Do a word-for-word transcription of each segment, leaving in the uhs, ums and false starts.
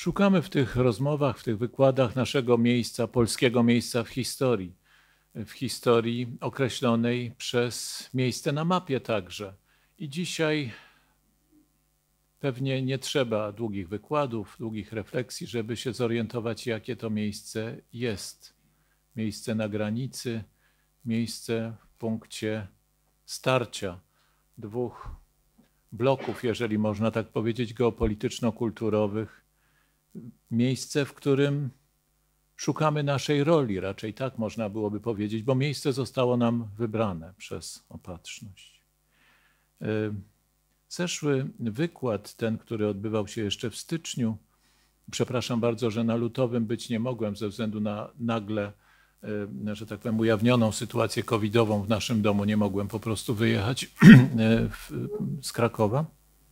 Szukamy w tych rozmowach, w tych wykładach naszego miejsca, polskiego miejsca w historii. W historii określonej przez miejsce na mapie także. I dzisiaj pewnie nie trzeba długich wykładów, długich refleksji, żeby się zorientować, jakie to miejsce jest. Miejsce na granicy, miejsce w punkcie starcia dwóch bloków, jeżeli można tak powiedzieć, geopolityczno-kulturowych. Miejsce, w którym szukamy naszej roli, raczej tak można byłoby powiedzieć, bo miejsce zostało nam wybrane przez Opatrzność. Zeszły wykład, ten, który odbywał się jeszcze w styczniu, przepraszam bardzo, że na lutowym być nie mogłem ze względu na nagle, że tak powiem, ujawnioną sytuację covidową w naszym domu, nie mogłem po prostu wyjechać z Krakowa.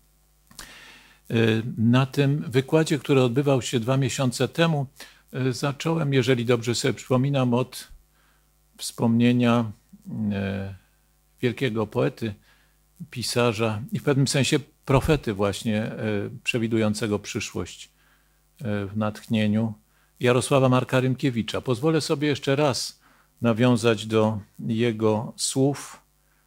Na tym wykładzie, który odbywał się dwa miesiące temu, zacząłem, jeżeli dobrze sobie przypominam, od wspomnienia wielkiego poety, pisarza i w pewnym sensie profety właśnie przewidującego przyszłość w natchnieniu, Jarosława Marka Rymkiewicza. Pozwolę sobie jeszcze raz nawiązać do jego słów,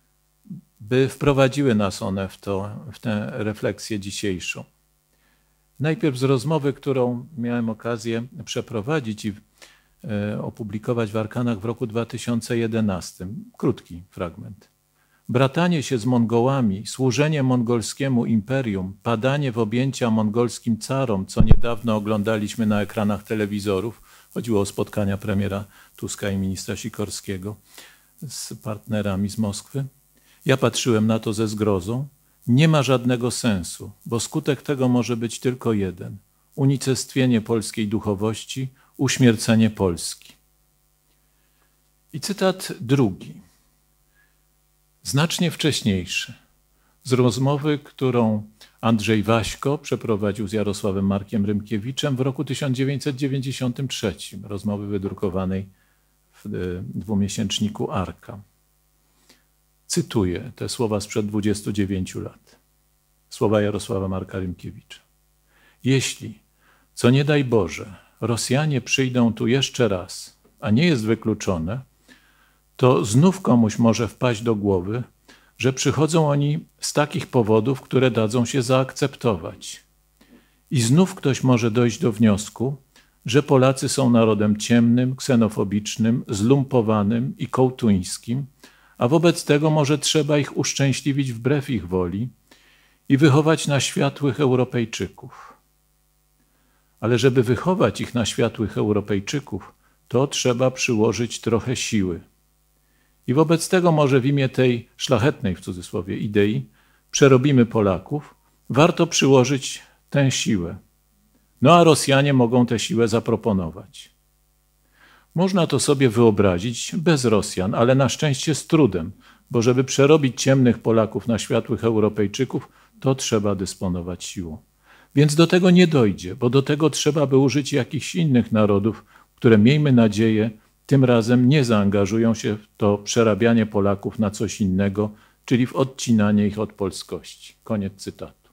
by wprowadziły nas one w, to, w tę refleksję dzisiejszą. Najpierw z rozmowy, którą miałem okazję przeprowadzić i opublikować w Arkanach w roku dwa tysiące jedenastym. Krótki fragment. Bratanie się z Mongołami, służenie mongolskiemu imperium, padanie w objęcia mongolskim carom, co niedawno oglądaliśmy na ekranach telewizorów. Chodziło o spotkania premiera Tuska i ministra Sikorskiego z partnerami z Moskwy. Ja patrzyłem na to ze zgrozą. Nie ma żadnego sensu, bo skutek tego może być tylko jeden. Unicestwienie polskiej duchowości, uśmiercenie Polski. I cytat drugi, znacznie wcześniejszy, z rozmowy, którą Andrzej Waśko przeprowadził z Jarosławem Markiem Rymkiewiczem w roku tysiąc dziewięćset dziewięćdziesiątym trzecim, rozmowy wydrukowanej w dwumiesięczniku Arka. Cytuję te słowa sprzed dwudziestu dziewięciu lat. Słowa Jarosława Marka Rymkiewicza. Jeśli, co nie daj Boże, Rosjanie przyjdą tu jeszcze raz, a nie jest wykluczone, to znów komuś może wpaść do głowy, że przychodzą oni z takich powodów, które dadzą się zaakceptować. I znów ktoś może dojść do wniosku, że Polacy są narodem ciemnym, ksenofobicznym, zlumpowanym i kołtuńskim, a wobec tego może trzeba ich uszczęśliwić wbrew ich woli i wychować na światłych Europejczyków. Ale żeby wychować ich na światłych Europejczyków, to trzeba przyłożyć trochę siły. I wobec tego może w imię tej szlachetnej, w cudzysłowie, idei przerobimy Polaków, warto przyłożyć tę siłę. No a Rosjanie mogą tę siłę zaproponować. Można to sobie wyobrazić bez Rosjan, ale na szczęście z trudem, bo żeby przerobić ciemnych Polaków na światłych Europejczyków, to trzeba dysponować siłą. Więc do tego nie dojdzie, bo do tego trzeba by użyć jakichś innych narodów, które, miejmy nadzieję, tym razem nie zaangażują się w to przerabianie Polaków na coś innego, czyli w odcinanie ich od polskości. Koniec cytatu.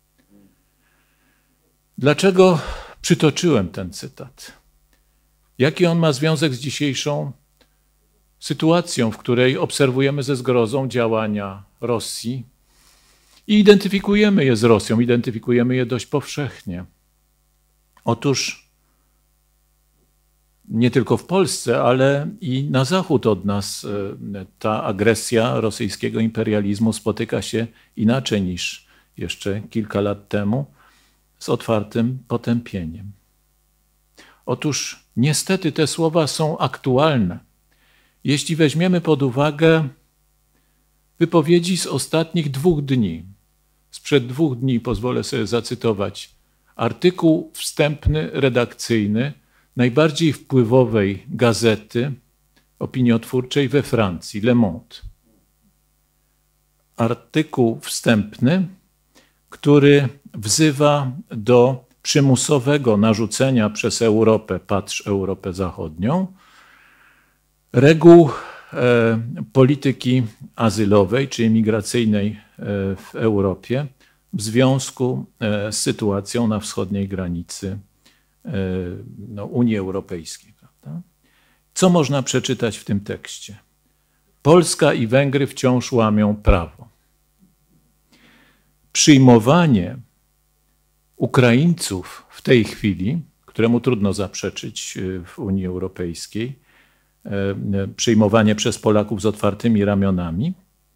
Dlaczego przytoczyłem ten cytat? Jaki on ma związek z dzisiejszą sytuacją, w której obserwujemy ze zgrozą działania Rosji i identyfikujemy je z Rosją, identyfikujemy je dość powszechnie. Otóż nie tylko w Polsce, ale i na zachód od nas ta agresja rosyjskiego imperializmu spotyka się inaczej niż jeszcze kilka lat temu, z otwartym potępieniem. Otóż niestety te słowa są aktualne. Jeśli weźmiemy pod uwagę wypowiedzi z ostatnich dwóch dni, sprzed dwóch dni pozwolę sobie zacytować artykuł wstępny, redakcyjny najbardziej wpływowej gazety opiniotwórczej we Francji, Le Monde. Artykuł wstępny, który wzywa do przymusowego narzucenia przez Europę, patrz Europę Zachodnią, reguł e, polityki azylowej czy imigracyjnej e, w Europie w związku e, z sytuacją na wschodniej granicy no, Unii Europejskiej. Prawda? Co można przeczytać w tym tekście? Polska i Węgry wciąż łamią prawo. Przyjmowanie Ukraińców w tej chwili, któremu trudno zaprzeczyć w Unii Europejskiej, przyjmowanie przez Polaków z otwartymi ramionami,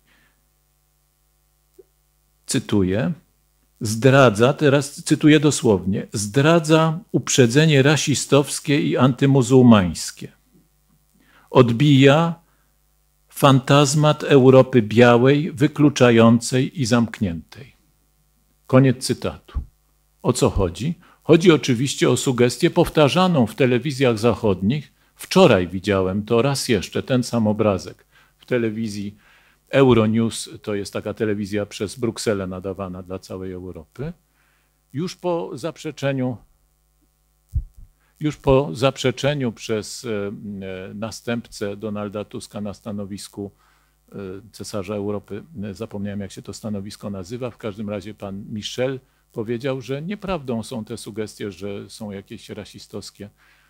cytuję, zdradza, teraz cytuję dosłownie, zdradza uprzedzenie rasistowskie i antymuzułmańskie. Odbija fantazmat Europy białej, wykluczającej i zamkniętej. Koniec cytatu. O co chodzi? Chodzi oczywiście o sugestię powtarzaną w telewizjach zachodnich. Wczoraj widziałem to raz jeszcze, ten sam obrazek w telewizji Euronews, to jest taka telewizja przez Brukselę nadawana dla całej Europy. Już po zaprzeczeniu, już po zaprzeczeniu przez następcę Donalda Tuska na stanowisku cesarza Europy, zapomniałem jak się to stanowisko nazywa, w każdym razie pan Michel powiedział, że nieprawdą są te sugestie, że są jakieś rasistowskie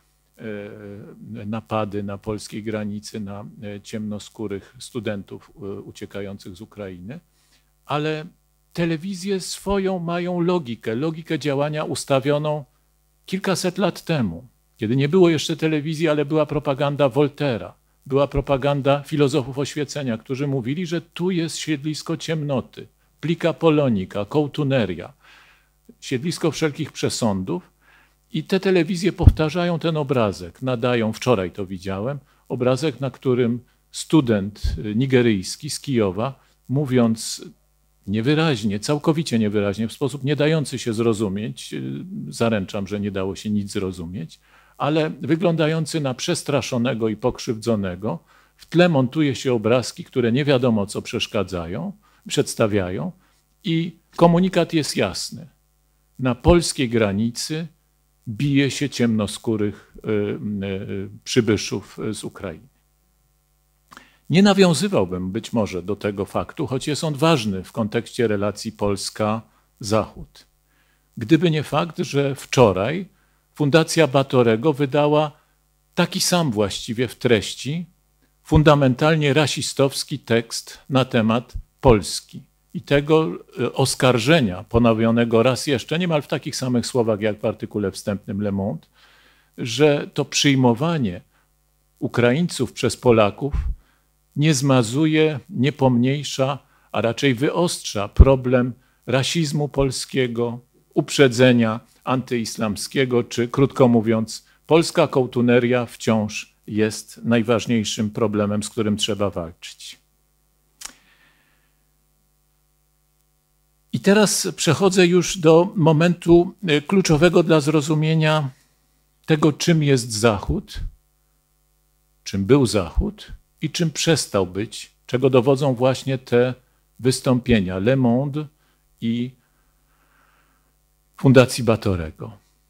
napady na polskiej granicy na ciemnoskórych studentów uciekających z Ukrainy, ale telewizje swoją mają logikę, logikę działania ustawioną kilkaset lat temu, kiedy nie było jeszcze telewizji, ale była propaganda Voltera, była propaganda filozofów oświecenia, którzy mówili, że tu jest siedlisko ciemnoty, plica polonica, kołtuneria, siedlisko wszelkich przesądów. I te telewizje powtarzają ten obrazek, nadają, wczoraj to widziałem, obrazek, na którym student nigeryjski z Kijowa, mówiąc niewyraźnie, całkowicie niewyraźnie, w sposób nie dający się zrozumieć, zaręczam, że nie dało się nic zrozumieć, ale wyglądający na przestraszonego i pokrzywdzonego, w tle montuje się obrazki, które nie wiadomo co przeszkadzają, przedstawiają i komunikat jest jasny. Na polskiej granicy bije się ciemnoskórych przybyszów z Ukrainy. Nie nawiązywałbym być może do tego faktu, choć jest on ważny w kontekście relacji Polska-Zachód. Gdyby nie fakt, że wczoraj Fundacja Batorego wydała taki sam właściwie w treści, fundamentalnie rasistowski tekst na temat Polski. I tego oskarżenia ponowionego raz jeszcze, niemal w takich samych słowach jak w artykule wstępnym Le Monde, że to przyjmowanie Ukraińców przez Polaków nie zmazuje, nie pomniejsza, a raczej wyostrza problem rasizmu polskiego, uprzedzenia antyislamskiego, czy krótko mówiąc, polska kołtuneria wciąż jest najważniejszym problemem, z którym trzeba walczyć. I teraz przechodzę już do momentu kluczowego dla zrozumienia tego, czym jest Zachód, czym był Zachód i czym przestał być, czego dowodzą właśnie te wystąpienia Le Monde i Fundacji Batorego.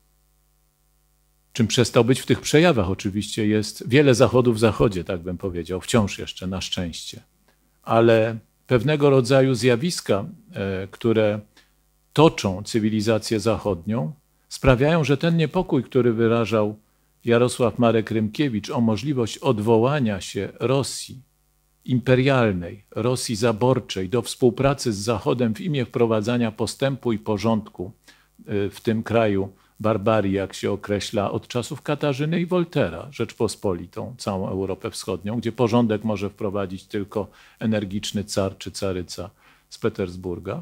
Czym przestał być w tych przejawach oczywiście jest wiele Zachodu w Zachodzie, tak bym powiedział, wciąż jeszcze na szczęście, ale pewnego rodzaju zjawiska, które toczą cywilizację zachodnią, sprawiają, że ten niepokój, który wyrażał Jarosław Marek Rymkiewicz o możliwość odwołania się Rosji imperialnej, Rosji zaborczej do współpracy z Zachodem w imię wprowadzania postępu i porządku w tym kraju barbarii, jak się określa, od czasów Katarzyny i Woltera, Rzeczpospolitą, całą Europę Wschodnią, gdzie porządek może wprowadzić tylko energiczny car czy caryca z Petersburga.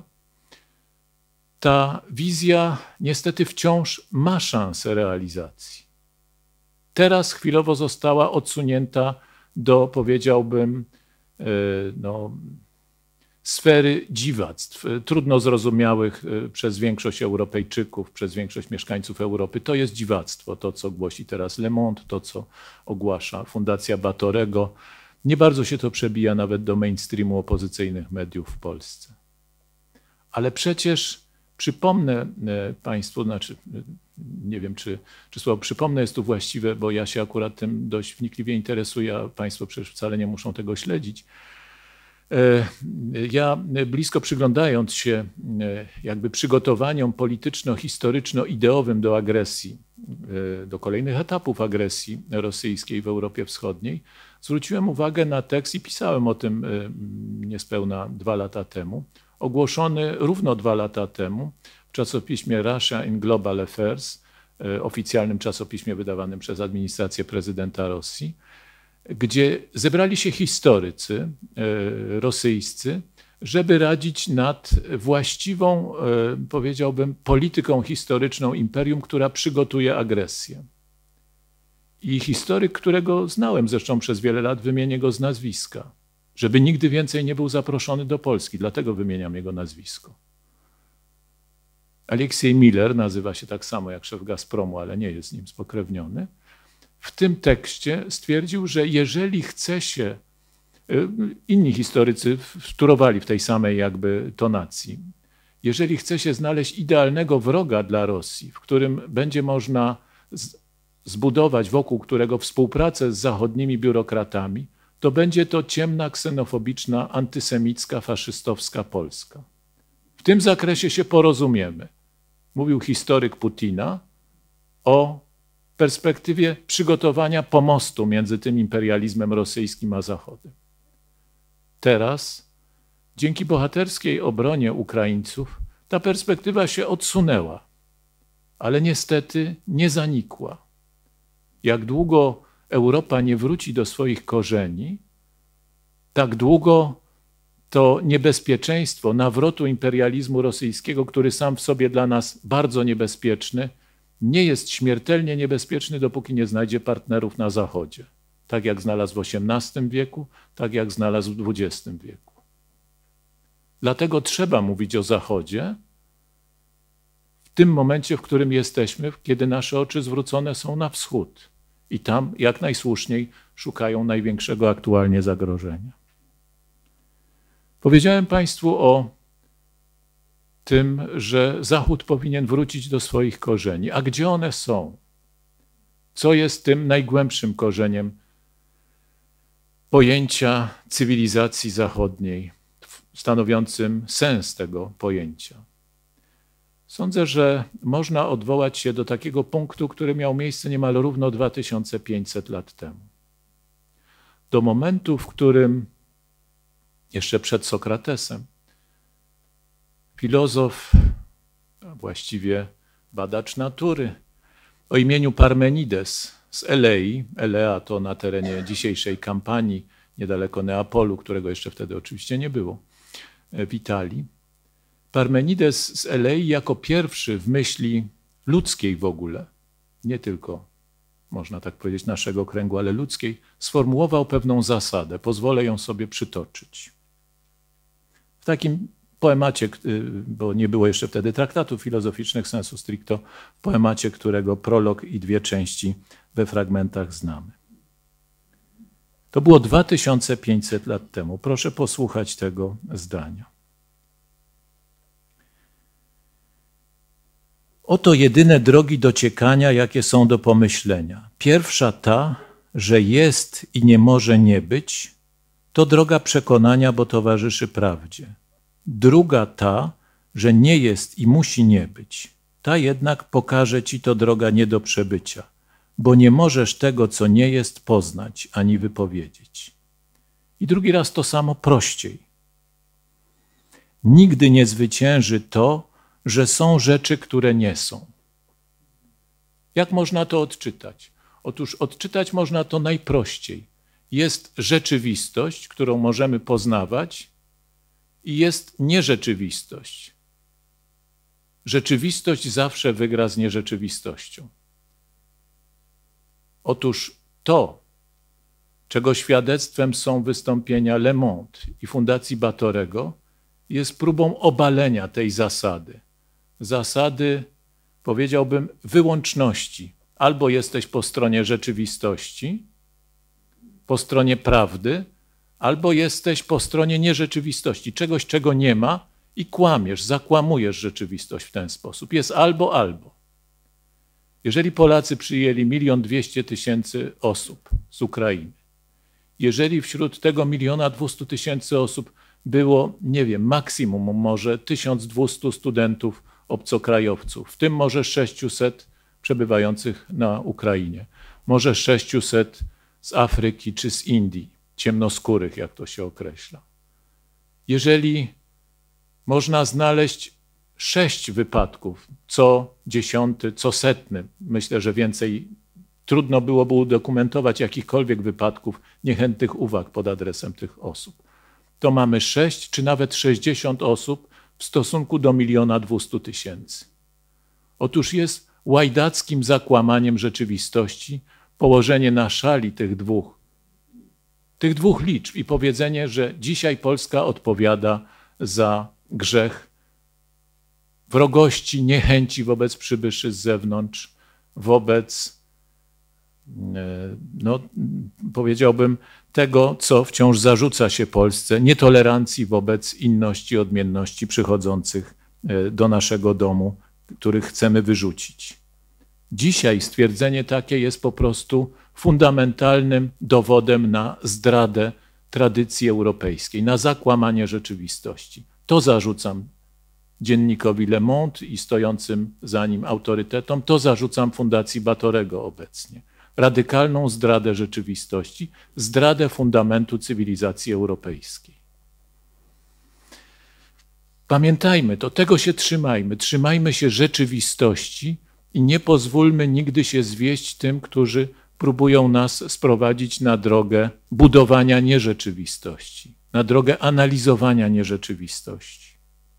Ta wizja niestety wciąż ma szansę realizacji. Teraz chwilowo została odsunięta do, powiedziałbym, no, sfery dziwactw, trudno zrozumiałych przez większość Europejczyków, przez większość mieszkańców Europy. To jest dziwactwo, to co głosi teraz Le Monde, to co ogłasza Fundacja Batorego. Nie bardzo się to przebija nawet do mainstreamu opozycyjnych mediów w Polsce. Ale przecież przypomnę Państwu, znaczy nie wiem, czy, czy słowo przypomnę jest tu właściwe, bo ja się akurat tym dość wnikliwie interesuję, a Państwo przecież wcale nie muszą tego śledzić. Ja blisko przyglądając się jakby przygotowaniom polityczno-historyczno-ideowym do agresji do kolejnych etapów agresji rosyjskiej w Europie Wschodniej, zwróciłem uwagę na tekst i pisałem o tym niespełna dwa lata temu, ogłoszony równo dwa lata temu w czasopiśmie Russia in Global Affairs, oficjalnym czasopiśmie wydawanym przez administrację prezydenta Rosji, gdzie zebrali się historycy rosyjscy, żeby radzić nad właściwą, powiedziałbym, polityką historyczną imperium, która przygotuje agresję. I historyk, którego znałem zresztą przez wiele lat, wymienię go z nazwiska, żeby nigdy więcej nie był zaproszony do Polski, dlatego wymieniam jego nazwisko. Aleksiej Miller, nazywa się tak samo jak szef Gazpromu, ale nie jest z nim spokrewniony, w tym tekście stwierdził, że jeżeli chce się, inni historycy wtórowali w tej samej jakby tonacji, jeżeli chce się znaleźć idealnego wroga dla Rosji, w którym będzie można zbudować wokół którego współpracę z zachodnimi biurokratami, to będzie to ciemna, ksenofobiczna, antysemicka, faszystowska Polska. W tym zakresie się porozumiemy. Mówił historyk Putina o perspektywie przygotowania pomostu między tym imperializmem rosyjskim a Zachodem. Teraz, dzięki bohaterskiej obronie Ukraińców, ta perspektywa się odsunęła, ale niestety nie zanikła. Jak długo Europa nie wróci do swoich korzeni, tak długo to niebezpieczeństwo nawrotu imperializmu rosyjskiego, który sam w sobie dla nas bardzo niebezpieczny, nie jest śmiertelnie niebezpieczny, dopóki nie znajdzie partnerów na Zachodzie. Tak jak znalazł w osiemnastym wieku, tak jak znalazł w dwudziestym wieku. Dlatego trzeba mówić o Zachodzie w tym momencie, w którym jesteśmy, kiedy nasze oczy zwrócone są na wschód. I tam jak najsłuszniej szukają największego aktualnie zagrożenia. Powiedziałem Państwu o tym, że Zachód powinien wrócić do swoich korzeni. A gdzie one są? Co jest tym najgłębszym korzeniem pojęcia cywilizacji zachodniej, stanowiącym sens tego pojęcia? Sądzę, że można odwołać się do takiego punktu, który miał miejsce niemal równo dwa tysiące pięćset lat temu. Do momentu, w którym jeszcze przed Sokratesem filozof, a właściwie badacz natury o imieniu Parmenides z Elei, Elea to na terenie dzisiejszej Kampanii, niedaleko Neapolu, którego jeszcze wtedy oczywiście nie było, w Italii. Parmenides z Elei jako pierwszy w myśli ludzkiej w ogóle, nie tylko można tak powiedzieć naszego kręgu, ale ludzkiej, sformułował pewną zasadę. Pozwolę ją sobie przytoczyć. W takim poemacie, bo nie było jeszcze wtedy traktatów filozoficznych sensu stricto, w poemacie, którego prolog i dwie części we fragmentach znamy. To było dwa tysiące pięćset lat temu. Proszę posłuchać tego zdania. Oto jedyne drogi dociekania, jakie są do pomyślenia. Pierwsza ta, że jest i nie może nie być, to droga przekonania, bo towarzyszy prawdzie. Druga ta, że nie jest i musi nie być. Ta jednak pokaże ci to droga nie do przebycia, bo nie możesz tego, co nie jest, poznać ani wypowiedzieć. I drugi raz to samo prościej. Nigdy nie zwycięży to, że są rzeczy, które nie są. Jak można to odczytać? Otóż odczytać można to najprościej. Jest rzeczywistość, którą możemy poznawać, i jest nierzeczywistość. Rzeczywistość zawsze wygra z nierzeczywistością. Otóż to, czego świadectwem są wystąpienia Le Monde i Fundacji Batorego, jest próbą obalenia tej zasady. Zasady, powiedziałbym, wyłączności. Albo jesteś po stronie rzeczywistości, po stronie prawdy, albo jesteś po stronie nierzeczywistości, czegoś, czego nie ma i kłamiesz, zakłamujesz rzeczywistość w ten sposób. Jest albo, albo. Jeżeli Polacy przyjęli milion dwieście tysięcy osób z Ukrainy, jeżeli wśród tego miliona dwustu tysięcy osób było, nie wiem, maksimum może tysiąc dwieście studentów obcokrajowców, w tym może sześciuset przebywających na Ukrainie. Może sześciuset z Afryki czy z Indii, ciemnoskórych, jak to się określa. Jeżeli można znaleźć sześć wypadków, co dziesiąty, co setny, myślę, że więcej trudno byłoby udokumentować jakichkolwiek wypadków, niechętnych uwag pod adresem tych osób. To mamy sześć czy nawet sześćdziesiąt osób w stosunku do miliona dwustu tysięcy. Otóż jest łajdackim zakłamaniem rzeczywistości położenie na szali tych dwóch, tych dwóch liczb i powiedzenie, że dzisiaj Polska odpowiada za grzech wrogości, niechęci wobec przybyszy z zewnątrz, wobec, no, powiedziałbym, tego, co wciąż zarzuca się Polsce, nietolerancji wobec inności, odmienności przychodzących do naszego domu, których chcemy wyrzucić. Dzisiaj stwierdzenie takie jest po prostu fundamentalnym dowodem na zdradę tradycji europejskiej, na zakłamanie rzeczywistości. To zarzucam dziennikowi Le Monde i stojącym za nim autorytetom, to zarzucam Fundacji Batorego obecnie. Radykalną zdradę rzeczywistości, zdradę fundamentu cywilizacji europejskiej. Pamiętajmy to, tego się trzymajmy, trzymajmy się rzeczywistości i nie pozwólmy nigdy się zwieść tym, którzy próbują nas sprowadzić na drogę budowania nierzeczywistości, na drogę analizowania nierzeczywistości.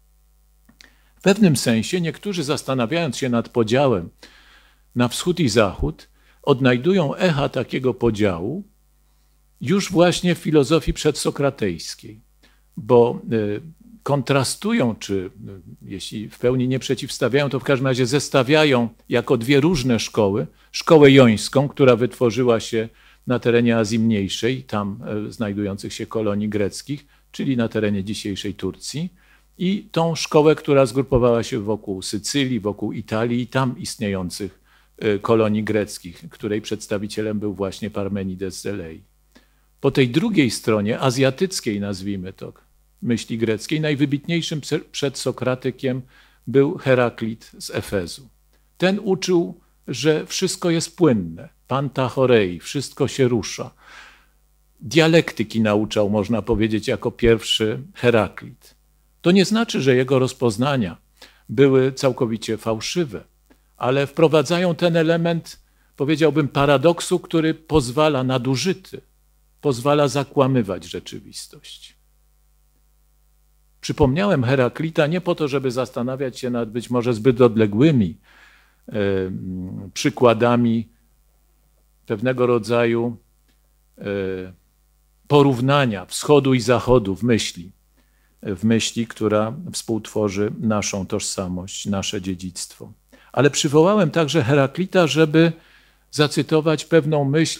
W pewnym sensie niektórzy, zastanawiając się nad podziałem na wschód i zachód, odnajdują echa takiego podziału już właśnie w filozofii przedsokratejskiej, bo kontrastują, czy jeśli w pełni nie przeciwstawiają, to w każdym razie zestawiają jako dwie różne szkoły. Szkołę jońską, która wytworzyła się na terenie Azji Mniejszej, tam znajdujących się kolonii greckich, czyli na terenie dzisiejszej Turcji, i tą szkołę, która zgrupowała się wokół Sycylii, wokół Italii i tam istniejących kolonii greckich, której przedstawicielem był właśnie Parmenides z Elei. Po tej drugiej stronie, azjatyckiej nazwijmy to, myśli greckiej, najwybitniejszym przedsokratykiem był Heraklit z Efezu. Ten uczył, że wszystko jest płynne, pantachorei, wszystko się rusza. Dialektyki nauczał, można powiedzieć, jako pierwszy Heraklit. To nie znaczy, że jego rozpoznania były całkowicie fałszywe, ale wprowadzają ten element, powiedziałbym, paradoksu, który pozwala, nadużyty, pozwala zakłamywać rzeczywistość. Przypomniałem Heraklita nie po to, żeby zastanawiać się nad być może zbyt odległymi e, przykładami pewnego rodzaju e, porównania wschodu i zachodu w myśli, w myśli, która współtworzy naszą tożsamość, nasze dziedzictwo. Ale przywołałem także Heraklita, żeby zacytować pewną myśl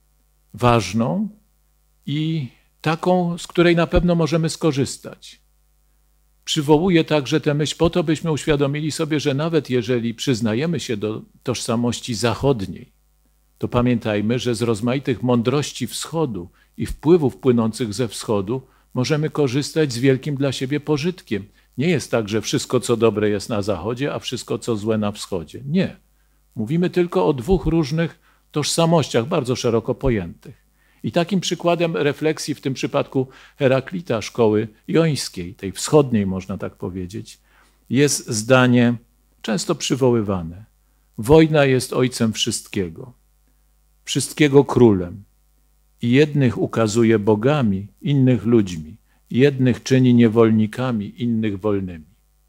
ważną i taką, z której na pewno możemy skorzystać. Przywołuję także tę myśl po to, byśmy uświadomili sobie, że nawet jeżeli przyznajemy się do tożsamości zachodniej, to pamiętajmy, że z rozmaitych mądrości wschodu i wpływów płynących ze wschodu możemy korzystać z wielkim dla siebie pożytkiem. Nie jest tak, że wszystko, co dobre jest na zachodzie, a wszystko, co złe na wschodzie. Nie. Mówimy tylko o dwóch różnych tożsamościach, bardzo szeroko pojętych. I takim przykładem refleksji w tym przypadku Heraklita, szkoły jońskiej, tej wschodniej można tak powiedzieć, jest zdanie często przywoływane. Wojna jest ojcem wszystkiego, wszystkiego królem. I jednych ukazuje bogami, innych ludźmi. Jednych czyni niewolnikami, innych wolnymi.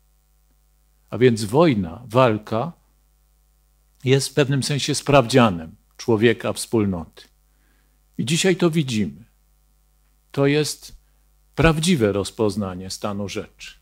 A więc wojna, walka jest w pewnym sensie sprawdzianem człowieka, wspólnoty. I dzisiaj to widzimy. To jest prawdziwe rozpoznanie stanu rzeczy.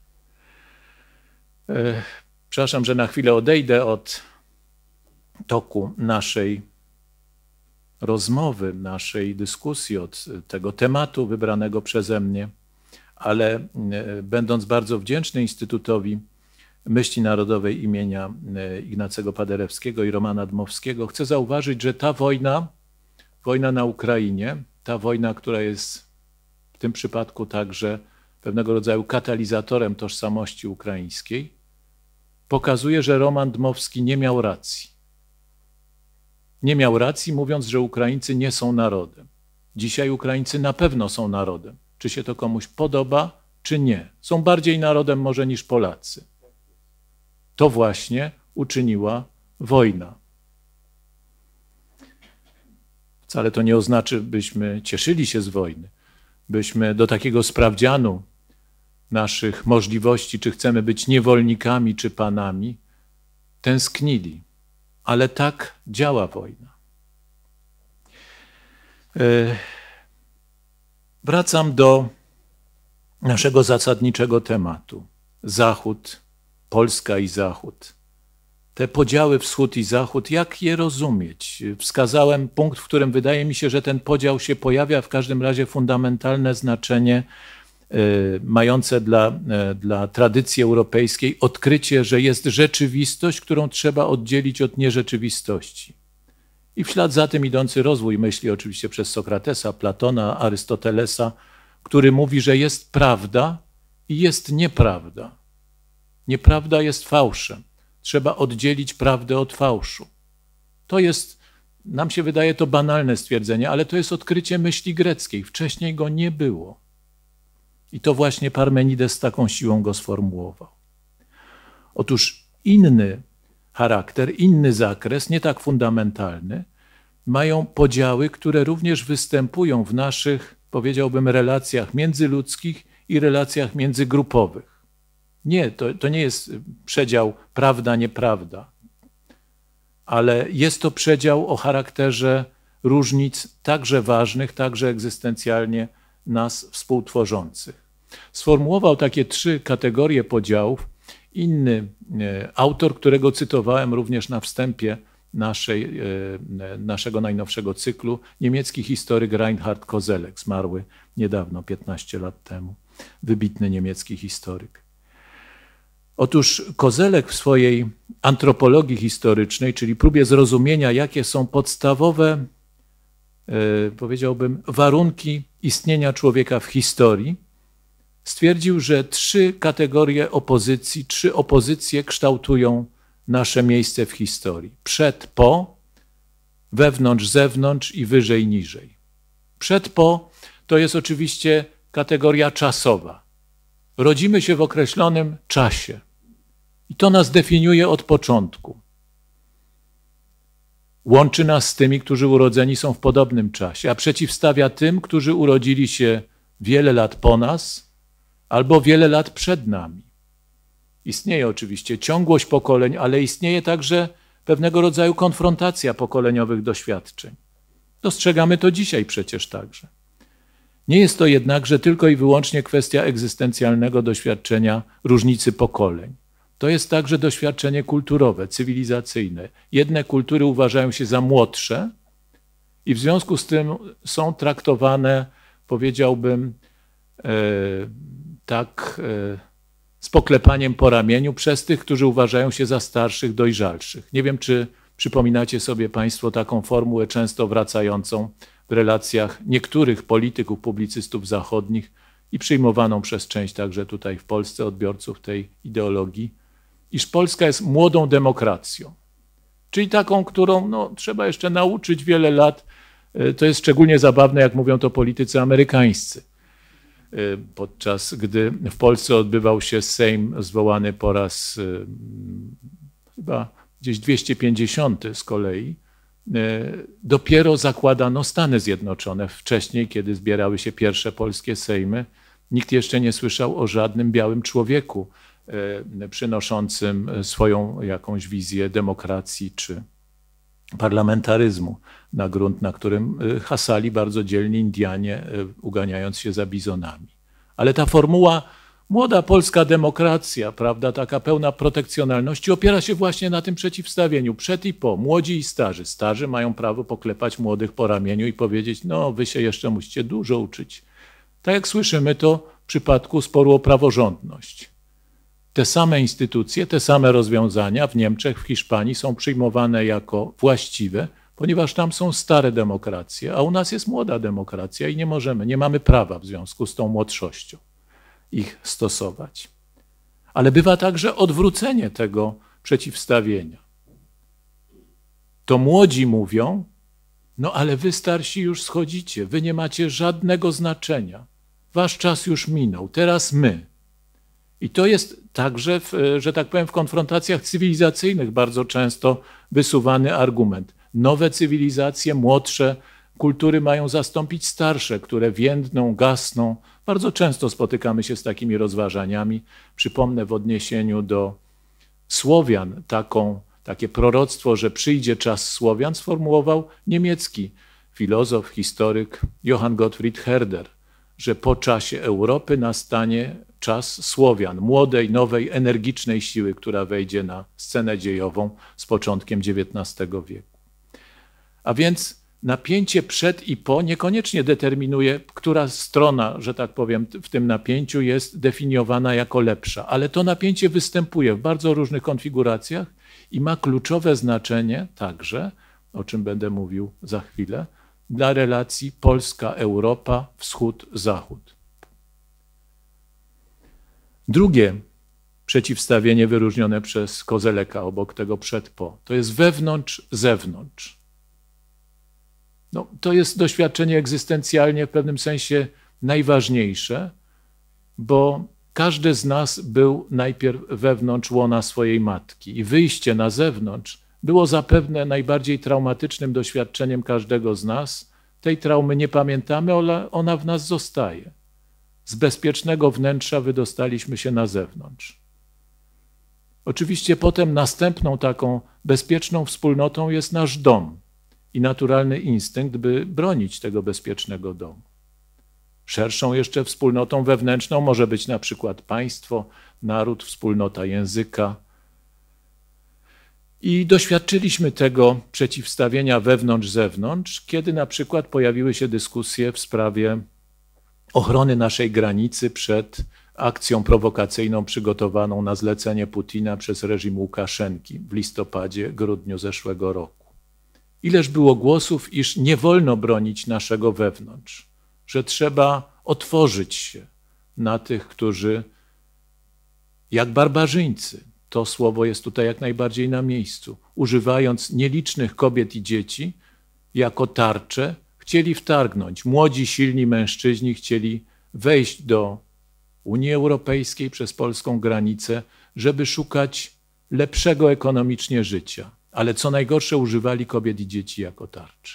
E, przepraszam, że na chwilę odejdę od toku naszej rozmowy, naszej dyskusji, od tego tematu wybranego przeze mnie, ale e, będąc bardzo wdzięczny Instytutowi Myśli Narodowej imienia Ignacego Paderewskiego i Romana Dmowskiego, chcę zauważyć, że ta wojna, wojna na Ukrainie, ta wojna, która jest w tym przypadku także pewnego rodzaju katalizatorem tożsamości ukraińskiej, pokazuje, że Roman Dmowski nie miał racji. nie miał racji, mówiąc, że Ukraińcy nie są narodem. Dzisiaj Ukraińcy na pewno są narodem. Czy się to komuś podoba, czy nie. Są bardziej narodem może niż Polacy. To właśnie uczyniła wojna. Wcale to nie oznacza, byśmy cieszyli się z wojny, byśmy do takiego sprawdzianu naszych możliwości, czy chcemy być niewolnikami, czy panami, tęsknili. Ale tak działa wojna. Wracam do naszego zasadniczego tematu. Zachód, Polska i Zachód. Te podziały wschód i zachód, jak je rozumieć? Wskazałem punkt, w którym wydaje mi się, że ten podział się pojawia, w każdym razie fundamentalne znaczenie y, mające dla, y, dla tradycji europejskiej odkrycie, że jest rzeczywistość, którą trzeba oddzielić od nierzeczywistości. I w ślad za tym idący rozwój myśli oczywiście przez Sokratesa, Platona, Arystotelesa, który mówi, że jest prawda i jest nieprawda. Nieprawda jest fałszem. Trzeba oddzielić prawdę od fałszu. To jest, nam się wydaje to banalne stwierdzenie, ale to jest odkrycie myśli greckiej. Wcześniej go nie było. I to właśnie Parmenides z taką siłą go sformułował. Otóż inny charakter, inny zakres, nie tak fundamentalny, mają podziały, które również występują w naszych, powiedziałbym, relacjach międzyludzkich i relacjach międzygrupowych. Nie, to, to nie jest przedział prawda, nieprawda, ale jest to przedział o charakterze różnic także ważnych, także egzystencjalnie nas współtworzących. Sformułował takie trzy kategorie podziałów inny autor, którego cytowałem również na wstępie naszej, naszego najnowszego cyklu, niemiecki historyk Reinhard Koselleck, zmarły niedawno, piętnaście lat temu, wybitny niemiecki historyk. Otóż Koselleck w swojej antropologii historycznej, czyli próbie zrozumienia, jakie są podstawowe, powiedziałbym, warunki istnienia człowieka w historii, stwierdził, że trzy kategorie opozycji, trzy opozycje kształtują nasze miejsce w historii. Przed, po, wewnątrz, zewnątrz i wyżej, niżej. Przed, po to jest oczywiście kategoria czasowa. Rodzimy się w określonym czasie i to nas definiuje od początku. Łączy nas z tymi, którzy urodzeni są w podobnym czasie, a przeciwstawia tym, którzy urodzili się wiele lat po nas albo wiele lat przed nami. Istnieje oczywiście ciągłość pokoleń, ale istnieje także pewnego rodzaju konfrontacja pokoleniowych doświadczeń. Dostrzegamy to dzisiaj przecież także. Nie jest to jednakże tylko i wyłącznie kwestia egzystencjalnego doświadczenia różnicy pokoleń. To jest także doświadczenie kulturowe, cywilizacyjne. Jedne kultury uważają się za młodsze i w związku z tym są traktowane, powiedziałbym, e, tak e, z poklepaniem po ramieniu przez tych, którzy uważają się za starszych, dojrzalszych. Nie wiem, czy przypominacie sobie Państwo taką formułę często wracającą w relacjach niektórych polityków, publicystów zachodnich i przyjmowaną przez część także tutaj w Polsce odbiorców tej ideologii, iż Polska jest młodą demokracją. Czyli taką, którą no, trzeba jeszcze nauczyć wiele lat. To jest szczególnie zabawne, jak mówią to politycy amerykańscy. Podczas gdy w Polsce odbywał się Sejm zwołany po raz chyba gdzieś dwieście pięćdziesiąty z kolei, dopiero zakładano Stany Zjednoczone. Wcześniej, kiedy zbierały się pierwsze polskie sejmy, nikt jeszcze nie słyszał o żadnym białym człowieku przynoszącym swoją jakąś wizję demokracji czy parlamentaryzmu na grunt, na którym hasali bardzo dzielni Indianie, uganiając się za bizonami. Ale ta formuła młoda polska demokracja, prawda, taka pełna protekcjonalności, opiera się właśnie na tym przeciwstawieniu przed i po, młodzi i starzy. Starzy mają prawo poklepać młodych po ramieniu i powiedzieć, no wy się jeszcze musicie dużo uczyć. Tak jak słyszymy to w przypadku sporu o praworządność. Te same instytucje, te same rozwiązania w Niemczech, w Hiszpanii są przyjmowane jako właściwe, ponieważ tam są stare demokracje, a u nas jest młoda demokracja i nie możemy, nie mamy prawa w związku z tą młodszością ich stosować. Ale bywa także odwrócenie tego przeciwstawienia. to młodzi mówią, no ale wy starsi już schodzicie, wy nie macie żadnego znaczenia. Wasz czas już minął, teraz my. I to jest także, w, że tak powiem, w konfrontacjach cywilizacyjnych bardzo często wysuwany argument. Nowe cywilizacje, młodsze kultury mają zastąpić starsze, które więdną, gasną. Bardzo często spotykamy się z takimi rozważaniami. Przypomnę w odniesieniu do Słowian taką, takie proroctwo, że przyjdzie czas Słowian, sformułował niemiecki filozof, historyk Johann Gottfried Herder, że po czasie Europy nastanie czas Słowian, młodej, nowej, energicznej siły, która wejdzie na scenę dziejową z początkiem dziewiętnastego wieku. A więc napięcie przed i po niekoniecznie determinuje, która strona, że tak powiem, w tym napięciu jest definiowana jako lepsza, ale to napięcie występuje w bardzo różnych konfiguracjach i ma kluczowe znaczenie także, o czym będę mówił za chwilę, dla relacji Polska-Europa, Wschód-Zachód. Drugie przeciwstawienie wyróżnione przez Kozeleka obok tego przed-po, to jest wewnątrz-zewnątrz. No, to jest doświadczenie egzystencjalnie w pewnym sensie najważniejsze, bo każdy z nas był najpierw wewnątrz łona swojej matki i wyjście na zewnątrz było zapewne najbardziej traumatycznym doświadczeniem każdego z nas. Tej traumy nie pamiętamy, ale ona w nas zostaje. Z bezpiecznego wnętrza wydostaliśmy się na zewnątrz. Oczywiście potem następną taką bezpieczną wspólnotą jest nasz dom i naturalny instynkt, by bronić tego bezpiecznego domu. Szerszą jeszcze wspólnotą wewnętrzną może być na przykład państwo, naród, wspólnota języka. I doświadczyliśmy tego przeciwstawienia wewnątrz-zewnątrz, kiedy na przykład pojawiły się dyskusje w sprawie ochrony naszej granicy przed akcją prowokacyjną przygotowaną na zlecenie Putina przez reżim Łukaszenki w listopadzie, grudniu zeszłego roku. Ileż było głosów, iż nie wolno bronić naszego wewnątrz, że trzeba otworzyć się na tych, którzy jak barbarzyńcy, to słowo jest tutaj jak najbardziej na miejscu, używając nielicznych kobiet i dzieci jako tarcze, chcieli wtargnąć. Młodzi, silni mężczyźni chcieli wejść do Unii Europejskiej przez polską granicę, żeby szukać lepszego ekonomicznie życia. Ale co najgorsze, używali kobiet i dzieci jako tarczy.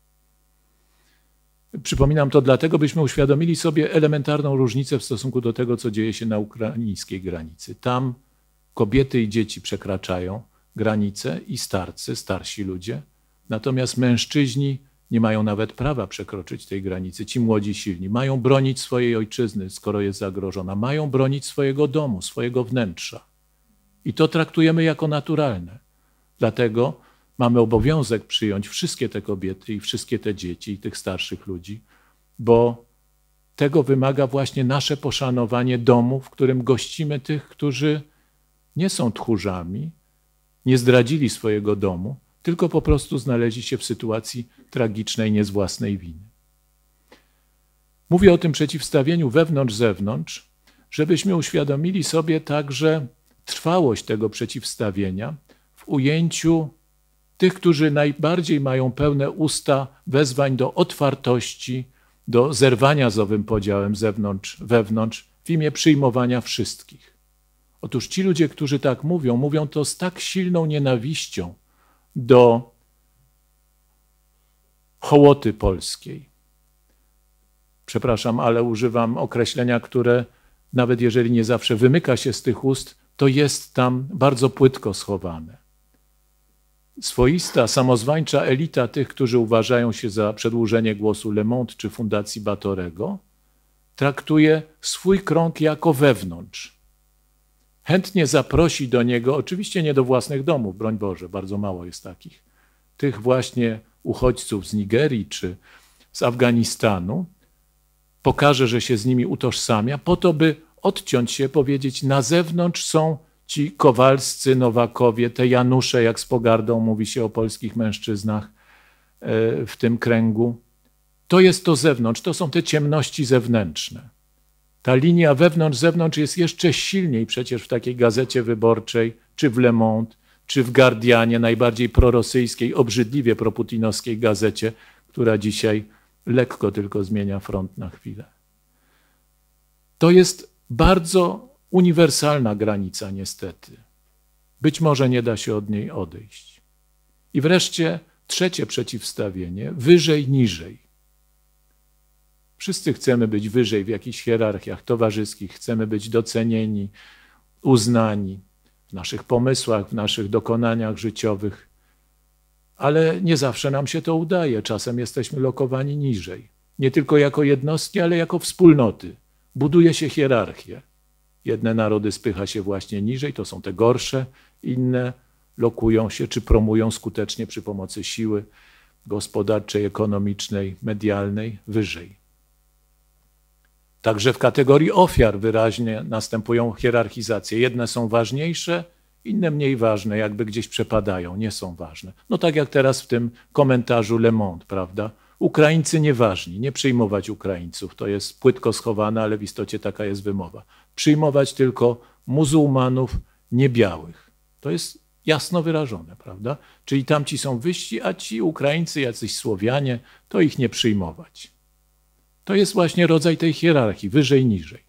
Przypominam to dlatego, byśmy uświadomili sobie elementarną różnicę w stosunku do tego, co dzieje się na ukraińskiej granicy. Tam kobiety i dzieci przekraczają granicę i starcy, starsi ludzie, natomiast mężczyźni nie mają nawet prawa przekroczyć tej granicy. Ci młodzi, silni mają bronić swojej ojczyzny, skoro jest zagrożona, mają bronić swojego domu, swojego wnętrza. I to traktujemy jako naturalne. Dlatego mamy obowiązek przyjąć wszystkie te kobiety i wszystkie te dzieci i tych starszych ludzi, bo tego wymaga właśnie nasze poszanowanie domu, w którym gościmy tych, którzy nie są tchórzami, nie zdradzili swojego domu, tylko po prostu znaleźli się w sytuacji tragicznej, nie z własnej winy. Mówię o tym przeciwstawieniu wewnątrz-zewnątrz, żebyśmy uświadomili sobie także trwałość tego przeciwstawienia w ujęciu tych, którzy najbardziej mają pełne usta wezwań do otwartości, do zerwania z owym podziałem zewnątrz-wewnątrz w imię przyjmowania wszystkich. Otóż ci ludzie, którzy tak mówią, mówią to z tak silną nienawiścią do hołoty polskiej. Przepraszam, ale używam określenia, które nawet jeżeli nie zawsze wymyka się z tych ust, to jest tam bardzo płytko schowane. Swoista, samozwańcza elita tych, którzy uważają się za przedłużenie głosu Le Monde czy Fundacji Batorego, traktuje swój krąg jako wewnątrz. Chętnie zaprosi do niego, oczywiście nie do własnych domów, broń Boże, bardzo mało jest takich, tych właśnie uchodźców z Nigerii czy z Afganistanu, pokaże, że się z nimi utożsamia, po to, by odciąć się, powiedzieć, na zewnątrz są ci Kowalscy, Nowakowie, te Janusze, jak z pogardą mówi się o polskich mężczyznach w tym kręgu. To jest to zewnątrz, to są te ciemności zewnętrzne. Ta linia wewnątrz-zewnątrz jest jeszcze silniej przecież w takiej gazecie wyborczej, czy w Le Monde, czy w Guardianie, najbardziej prorosyjskiej, obrzydliwie proputinowskiej gazecie, która dzisiaj lekko tylko zmienia front na chwilę. To jest bardzo uniwersalna granica niestety. Być może nie da się od niej odejść. I wreszcie trzecie przeciwstawienie, wyżej, niżej. Wszyscy chcemy być wyżej w jakichś hierarchiach towarzyskich, chcemy być docenieni, uznani w naszych pomysłach, w naszych dokonaniach życiowych, ale nie zawsze nam się to udaje. Czasem jesteśmy lokowani niżej. Nie tylko jako jednostki, ale jako wspólnoty. Buduje się hierarchię. Jedne narody spycha się właśnie niżej, to są te gorsze, inne lokują się czy promują skutecznie przy pomocy siły gospodarczej, ekonomicznej, medialnej wyżej. Także w kategorii ofiar wyraźnie następują hierarchizacje. Jedne są ważniejsze, inne mniej ważne, jakby gdzieś przepadają, nie są ważne. No tak jak teraz w tym komentarzu Le Monde, prawda? Ukraińcy nieważni, nie przyjmować Ukraińców. To jest płytko schowane, ale w istocie taka jest wymowa. Przyjmować tylko muzułmanów niebiałych. To jest jasno wyrażone, prawda? Czyli tamci są wyżsi, a ci Ukraińcy, jacyś Słowianie, to ich nie przyjmować. To jest właśnie rodzaj tej hierarchii, wyżej, niżej.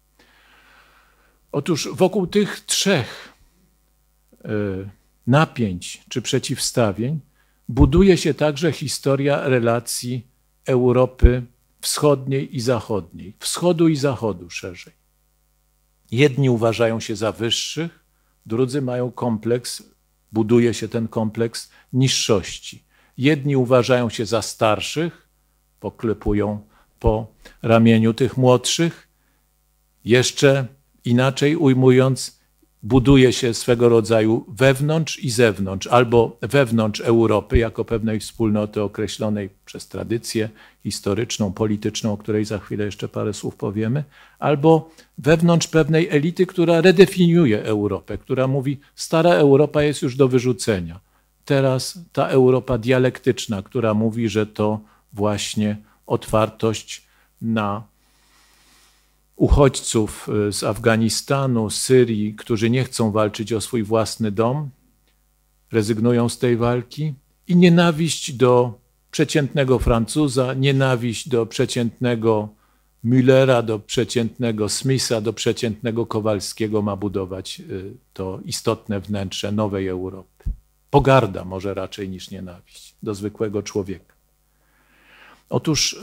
Otóż wokół tych trzech y, napięć czy przeciwstawień buduje się także historia relacji Europy wschodniej i zachodniej, wschodu i zachodu szerzej. Jedni uważają się za wyższych, drudzy mają kompleks, buduje się ten kompleks niższości. Jedni uważają się za starszych, poklepują po ramieniu tych młodszych. Jeszcze inaczej ujmując, buduje się swego rodzaju wewnątrz i zewnątrz, albo wewnątrz Europy jako pewnej wspólnoty określonej przez tradycję historyczną, polityczną, o której za chwilę jeszcze parę słów powiemy, albo wewnątrz pewnej elity, która redefiniuje Europę, która mówi, stara Europa jest już do wyrzucenia. Teraz ta Europa dialektyczna, która mówi, że to właśnie otwartość na uchodźców z Afganistanu, Syrii, którzy nie chcą walczyć o swój własny dom, rezygnują z tej walki, i nienawiść do przeciętnego Francuza, nienawiść do przeciętnego Müllera, do przeciętnego Smitha, do przeciętnego Kowalskiego ma budować to istotne wnętrze nowej Europy. Pogarda może raczej niż nienawiść do zwykłego człowieka. Otóż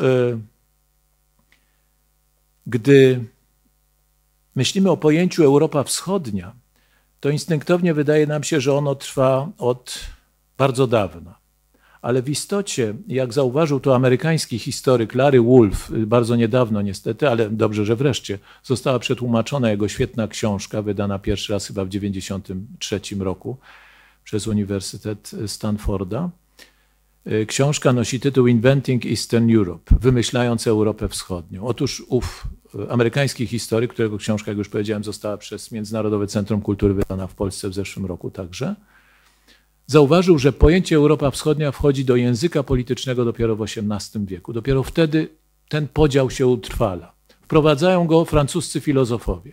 gdy myślimy o pojęciu Europa Wschodnia, to instynktownie wydaje nam się, że ono trwa od bardzo dawna. Ale w istocie, jak zauważył to amerykański historyk Larry Wolff, bardzo niedawno niestety, ale dobrze, że wreszcie, została przetłumaczona jego świetna książka, wydana pierwszy raz chyba w dziewięćdziesiątym trzecim roku przez Uniwersytet Stanforda. Książka nosi tytuł Inventing Eastern Europe, wymyślając Europę Wschodnią. Otóż ów amerykański historyk, którego książka, jak już powiedziałem, została przez Międzynarodowe Centrum Kultury wydana w Polsce w zeszłym roku także, zauważył, że pojęcie Europa Wschodnia wchodzi do języka politycznego dopiero w osiemnastym wieku. Dopiero wtedy ten podział się utrwala. Wprowadzają go francuscy filozofowie.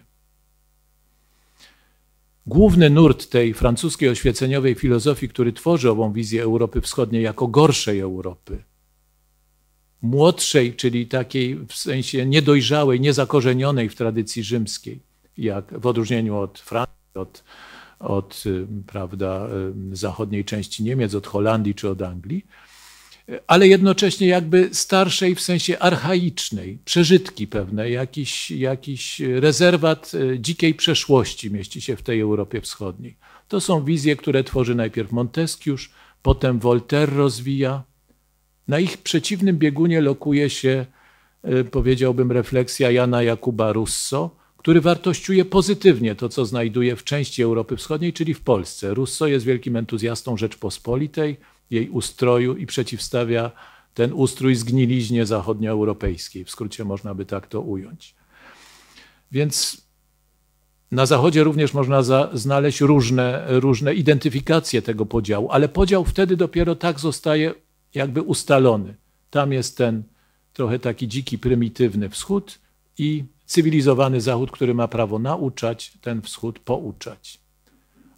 Główny nurt tej francuskiej oświeceniowej filozofii, który tworzy ową wizję Europy Wschodniej jako gorszej Europy, młodszej, czyli takiej w sensie niedojrzałej, niezakorzenionej w tradycji rzymskiej, jak w odróżnieniu od Francji, od, od prawda, zachodniej części Niemiec, od Holandii czy od Anglii, ale jednocześnie jakby starszej w sensie archaicznej, przeżytki pewne, jakiś, jakiś rezerwat dzikiej przeszłości mieści się w tej Europie Wschodniej. To są wizje, które tworzy najpierw Montesquieu, potem Voltaire rozwija. Na ich przeciwnym biegunie lokuje się, powiedziałbym, refleksja Jana Jakuba Rousseau, który wartościuje pozytywnie to, co znajduje w części Europy Wschodniej, czyli w Polsce. Rousseau jest wielkim entuzjastą Rzeczpospolitej, jej ustroju i przeciwstawia ten ustrój zgniliźnie zachodnioeuropejskiej. W skrócie można by tak to ująć. Więc na Zachodzie również można za, znaleźć różne, różne identyfikacje tego podziału, ale podział wtedy dopiero tak zostaje jakby ustalony. Tam jest ten trochę taki dziki, prymitywny wschód i cywilizowany Zachód, który ma prawo nauczać, ten wschód pouczać.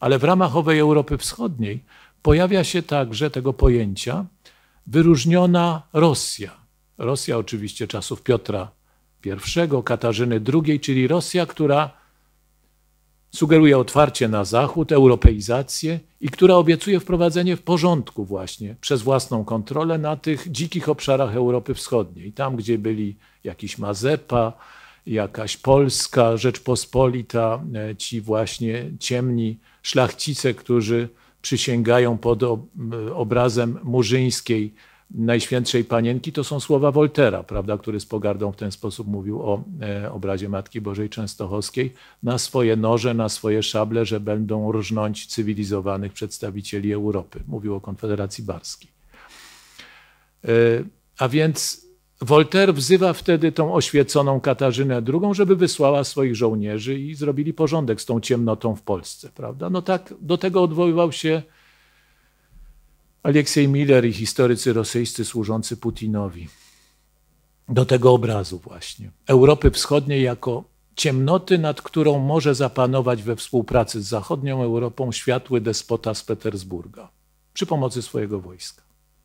Ale w ramach owej Europy Wschodniej pojawia się także tego pojęcia wyróżniona Rosja. Rosja oczywiście czasów Piotra Pierwszego, Katarzyny drugiej, czyli Rosja, która sugeruje otwarcie na Zachód, europeizację i która obiecuje wprowadzenie w porządku właśnie przez własną kontrolę na tych dzikich obszarach Europy Wschodniej. Tam, gdzie byli jakiś Mazepa, jakaś Polska, Rzeczpospolita, ci właśnie ciemni szlachcice, którzy przysięgają pod obrazem murzyńskiej Najświętszej Panienki, to są słowa Woltera, prawda, który z pogardą w ten sposób mówił o e, obrazie Matki Bożej Częstochowskiej, na swoje noże, na swoje szable, że będą rżnąć cywilizowanych przedstawicieli Europy. Mówił o Konfederacji Barskiej. E, a więc Wolter wzywa wtedy tą oświeconą Katarzynę drugą, żeby wysłała swoich żołnierzy i zrobili porządek z tą ciemnotą w Polsce, prawda? No tak, do tego odwoływał się Aleksiej Miller i historycy rosyjscy służący Putinowi. Do tego obrazu właśnie. Europy Wschodniej jako ciemnoty, nad którą może zapanować we współpracy z zachodnią Europą światły despota z Petersburga przy pomocy swojego wojska.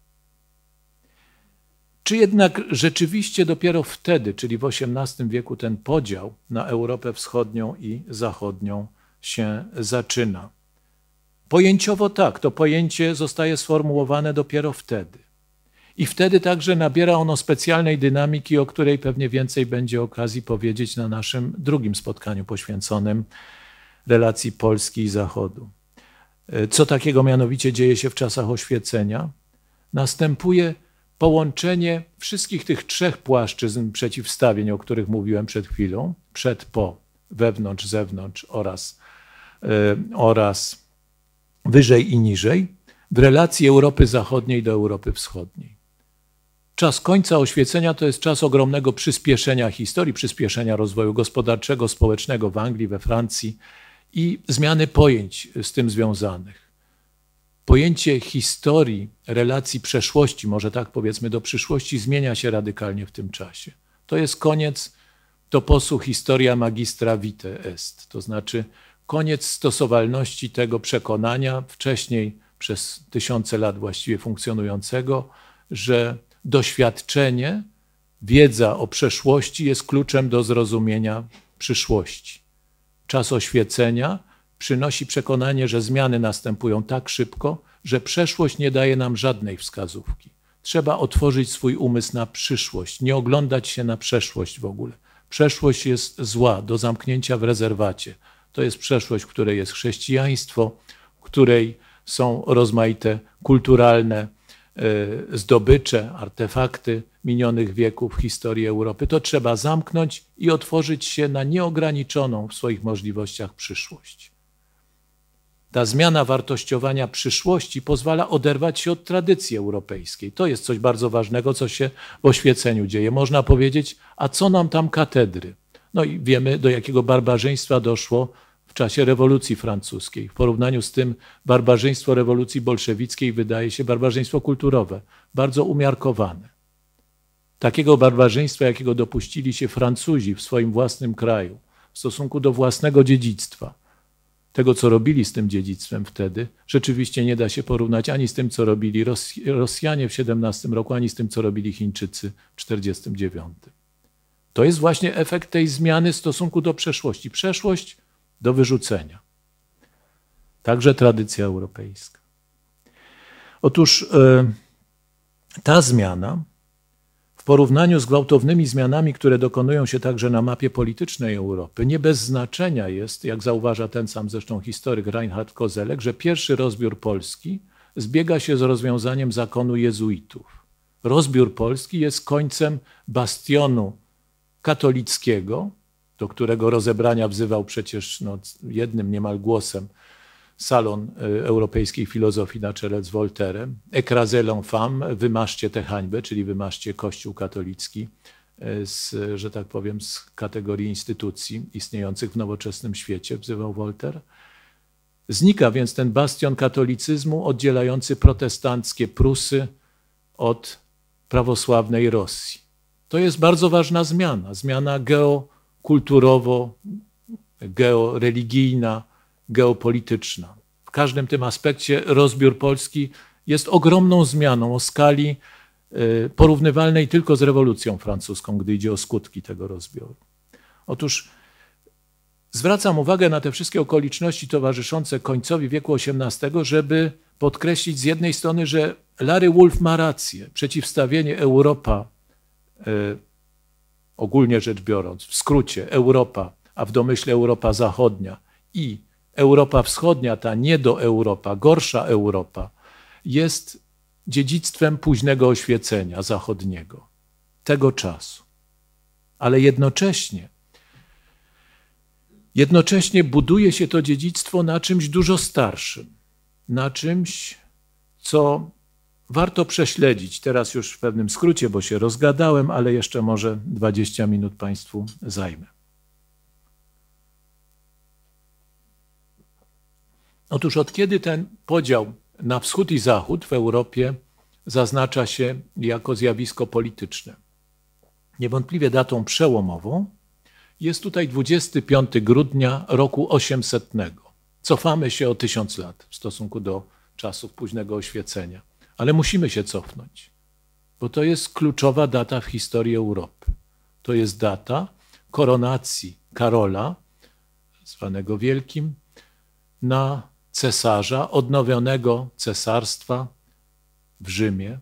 Czy jednak rzeczywiście dopiero wtedy, czyli w osiemnastym wieku, ten podział na Europę Wschodnią i Zachodnią się zaczyna? Pojęciowo tak, to pojęcie zostaje sformułowane dopiero wtedy. I wtedy także nabiera ono specjalnej dynamiki, o której pewnie więcej będzie okazji powiedzieć na naszym drugim spotkaniu poświęconym relacji Polski i Zachodu. Co takiego mianowicie dzieje się w czasach oświecenia? Następuje połączenie wszystkich tych trzech płaszczyzn przeciwstawień, o których mówiłem przed chwilą, przed, po, wewnątrz, zewnątrz oraz, yy, oraz wyżej i niżej, w relacji Europy Zachodniej do Europy Wschodniej. Czas końca oświecenia to jest czas ogromnego przyspieszenia historii, przyspieszenia rozwoju gospodarczego, społecznego w Anglii, we Francji i zmiany pojęć z tym związanych. Pojęcie historii, relacji przeszłości, może tak powiedzmy, do przyszłości zmienia się radykalnie w tym czasie. To jest koniec toposu historia magistra vitae est, to znaczy koniec stosowalności tego przekonania, wcześniej przez tysiące lat właściwie funkcjonującego, że doświadczenie, wiedza o przeszłości jest kluczem do zrozumienia przyszłości. Czas oświecenia przynosi przekonanie, że zmiany następują tak szybko, że przeszłość nie daje nam żadnej wskazówki. Trzeba otworzyć swój umysł na przyszłość, nie oglądać się na przeszłość w ogóle. Przeszłość jest zła, do zamknięcia w rezerwacie. To jest przeszłość, w której jest chrześcijaństwo, w której są rozmaite kulturalne zdobycze, artefakty minionych wieków w historii Europy. To trzeba zamknąć i otworzyć się na nieograniczoną w swoich możliwościach przyszłość. Ta zmiana wartościowania przyszłości pozwala oderwać się od tradycji europejskiej. To jest coś bardzo ważnego, co się w oświeceniu dzieje. Można powiedzieć, a co nam tam katedry? No i wiemy, do jakiego barbarzyństwa doszło w czasie rewolucji francuskiej. W porównaniu z tym barbarzyństwo rewolucji bolszewickiej wydaje się barbarzyństwo kulturowe, bardzo umiarkowane. Takiego barbarzyństwa, jakiego dopuścili się Francuzi w swoim własnym kraju w stosunku do własnego dziedzictwa, tego, co robili z tym dziedzictwem wtedy, rzeczywiście nie da się porównać ani z tym, co robili Ros Rosjanie w siedemnastym roku, ani z tym, co robili Chińczycy w czterdziestym dziewiątym. To jest właśnie efekt tej zmiany w stosunku do przeszłości. Przeszłość do wyrzucenia. Także tradycja europejska. Otóż yy, ta zmiana w porównaniu z gwałtownymi zmianami, które dokonują się także na mapie politycznej Europy, nie bez znaczenia jest, jak zauważa ten sam zresztą historyk Reinhard Kozelek, że pierwszy rozbiór Polski zbiega się z rozwiązaniem zakonu jezuitów. Rozbiór Polski jest końcem bastionu katolickiego, do którego rozebrania wzywał przecież no, jednym niemal głosem salon europejskiej filozofii na czele z Voltairem. Écrasez l'enfant, wymaszcie tę hańbę, czyli wymaszcie Kościół katolicki z, że tak powiem, z kategorii instytucji istniejących w nowoczesnym świecie, wzywał Voltaire. Znika więc ten bastion katolicyzmu oddzielający protestanckie Prusy od prawosławnej Rosji. To jest bardzo ważna zmiana, zmiana geokulturowo, georeligijna, geopolityczna. w każdym tym aspekcie rozbiór Polski jest ogromną zmianą o skali porównywalnej tylko z rewolucją francuską, gdy idzie o skutki tego rozbioru. Otóż zwracam uwagę na te wszystkie okoliczności towarzyszące końcowi wieku osiemnastego, żeby podkreślić z jednej strony, że Larry Wolff ma rację. Przeciwstawienie Europa, y, ogólnie rzecz biorąc, w skrócie Europa, a w domyśle Europa Zachodnia i Europa Wschodnia, ta nie do Europa, gorsza Europa, jest dziedzictwem późnego oświecenia zachodniego, tego czasu. Ale jednocześnie, jednocześnie buduje się to dziedzictwo na czymś dużo starszym, na czymś, co warto prześledzić. Teraz już w pewnym skrócie, bo się rozgadałem, ale jeszcze może dwadzieścia minut Państwu zajmę. Otóż od kiedy ten podział na wschód i zachód w Europie zaznacza się jako zjawisko polityczne? Niewątpliwie datą przełomową jest tutaj dwudziestego piątego grudnia roku osiemsetnego. Cofamy się o tysiąc lat w stosunku do czasów późnego oświecenia. Ale musimy się cofnąć, bo to jest kluczowa data w historii Europy. To jest data koronacji Karola, zwanego Wielkim, na cesarza, odnowionego cesarstwa w Rzymie.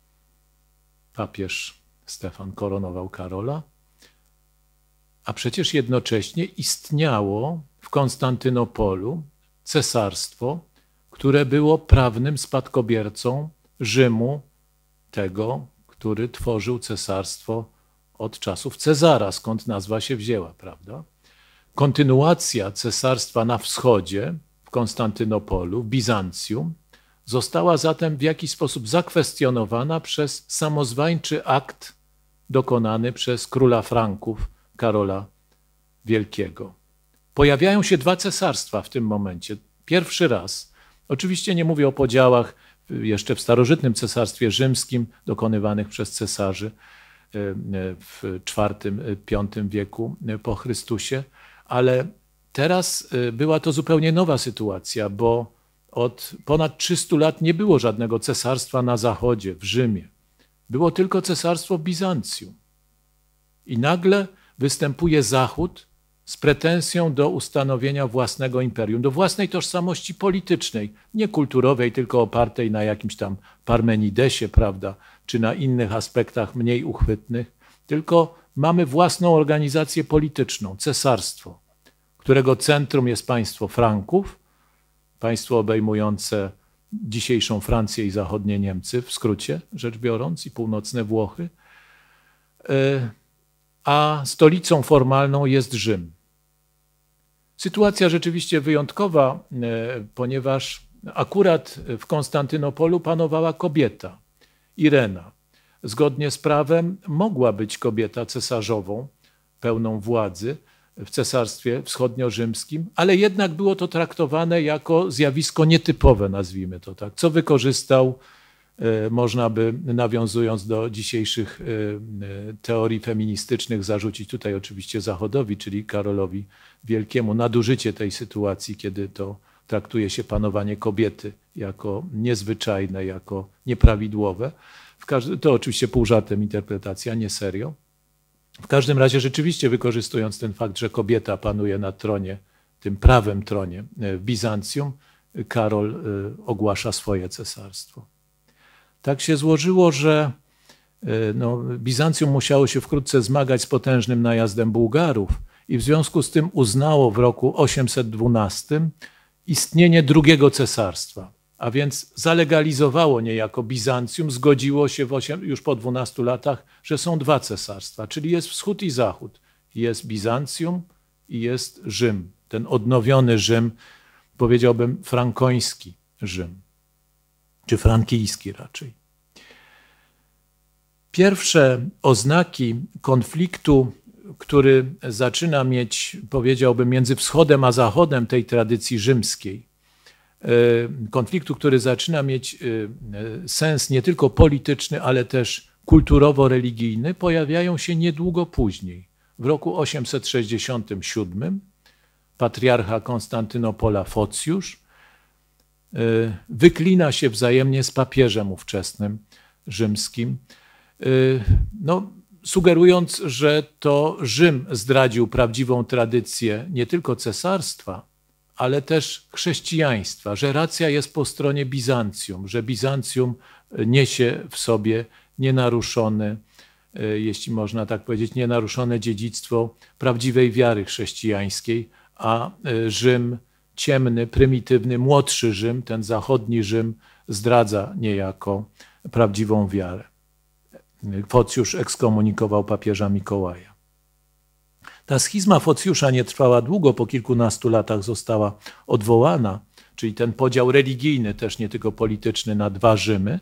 Papież Stefan koronował Karola, a przecież jednocześnie istniało w Konstantynopolu cesarstwo, które było prawnym spadkobiercą Rzymu, tego, który tworzył cesarstwo od czasów Cezara, skąd nazwa się wzięła, prawda? Kontynuacja cesarstwa na wschodzie, w Konstantynopolu, w Bizancjum, została zatem w jakiś sposób zakwestionowana przez samozwańczy akt dokonany przez króla Franków, Karola Wielkiego. Pojawiają się dwa cesarstwa w tym momencie. Pierwszy raz, oczywiście nie mówię o podziałach jeszcze w starożytnym cesarstwie rzymskim dokonywanych przez cesarzy w czwartym, piątym wieku po Chrystusie, ale teraz była to zupełnie nowa sytuacja, bo od ponad trzystu lat nie było żadnego cesarstwa na zachodzie, w Rzymie. Było tylko cesarstwo w Bizancjum. I nagle występuje Zachód z pretensją do ustanowienia własnego imperium, do własnej tożsamości politycznej, nie kulturowej, tylko opartej na jakimś tam Parmenidesie, prawda, czy na innych aspektach mniej uchwytnych, tylko mamy własną organizację polityczną, cesarstwo, którego centrum jest państwo Franków, państwo obejmujące dzisiejszą Francję i zachodnie Niemcy, w skrócie rzecz biorąc, i północne Włochy, a stolicą formalną jest Rzym. Sytuacja rzeczywiście wyjątkowa, ponieważ akurat w Konstantynopolu panowała kobieta, Irena. Zgodnie z prawem mogła być kobieta cesarzową, pełną władzy w cesarstwie wschodniorzymskim, ale jednak było to traktowane jako zjawisko nietypowe, nazwijmy to tak, co wykorzystał, można by, nawiązując do dzisiejszych teorii feministycznych, zarzucić tutaj oczywiście Zachodowi, czyli Karolowi Wielkiemu, nadużycie tej sytuacji, kiedy to traktuje się panowanie kobiety jako niezwyczajne, jako nieprawidłowe. W każdym, to oczywiście pół żartem interpretacja, nie serio. W każdym razie rzeczywiście wykorzystując ten fakt, że kobieta panuje na tronie, tym prawym tronie w Bizancjum, Karol ogłasza swoje cesarstwo. Tak się złożyło, że no, Bizancjum musiało się wkrótce zmagać z potężnym najazdem Bułgarów i w związku z tym uznało w roku osiemset dwunastym istnienie drugiego cesarstwa, a więc zalegalizowało niejako Bizancjum, zgodziło się w osiem, już po dwunastu latach, że są dwa cesarstwa, czyli jest wschód i zachód. Jest Bizancjum i jest Rzym, ten odnowiony Rzym, powiedziałbym frankoński Rzym, czy frankijski raczej. Pierwsze oznaki konfliktu, który zaczyna mieć, powiedziałbym, między wschodem a zachodem tej tradycji rzymskiej, konfliktu, który zaczyna mieć sens nie tylko polityczny, ale też kulturowo-religijny, pojawiają się niedługo później. W roku osiemset sześćdziesiątym siódmym patriarcha Konstantynopola Focjusz wyklina się wzajemnie z papieżem ówczesnym rzymskim, no, sugerując, że to Rzym zdradził prawdziwą tradycję nie tylko cesarstwa, ale też chrześcijaństwa, że racja jest po stronie Bizancjum, że Bizancjum niesie w sobie nienaruszone, jeśli można tak powiedzieć, nienaruszone dziedzictwo prawdziwej wiary chrześcijańskiej, a Rzym ciemny, prymitywny, młodszy Rzym, ten zachodni Rzym zdradza niejako prawdziwą wiarę. Focjusz ekskomunikował papieża Mikołaja. Ta schizma Focjusza nie trwała długo, po kilkunastu latach została odwołana, czyli ten podział religijny, też nie tylko polityczny, na dwa Rzymy.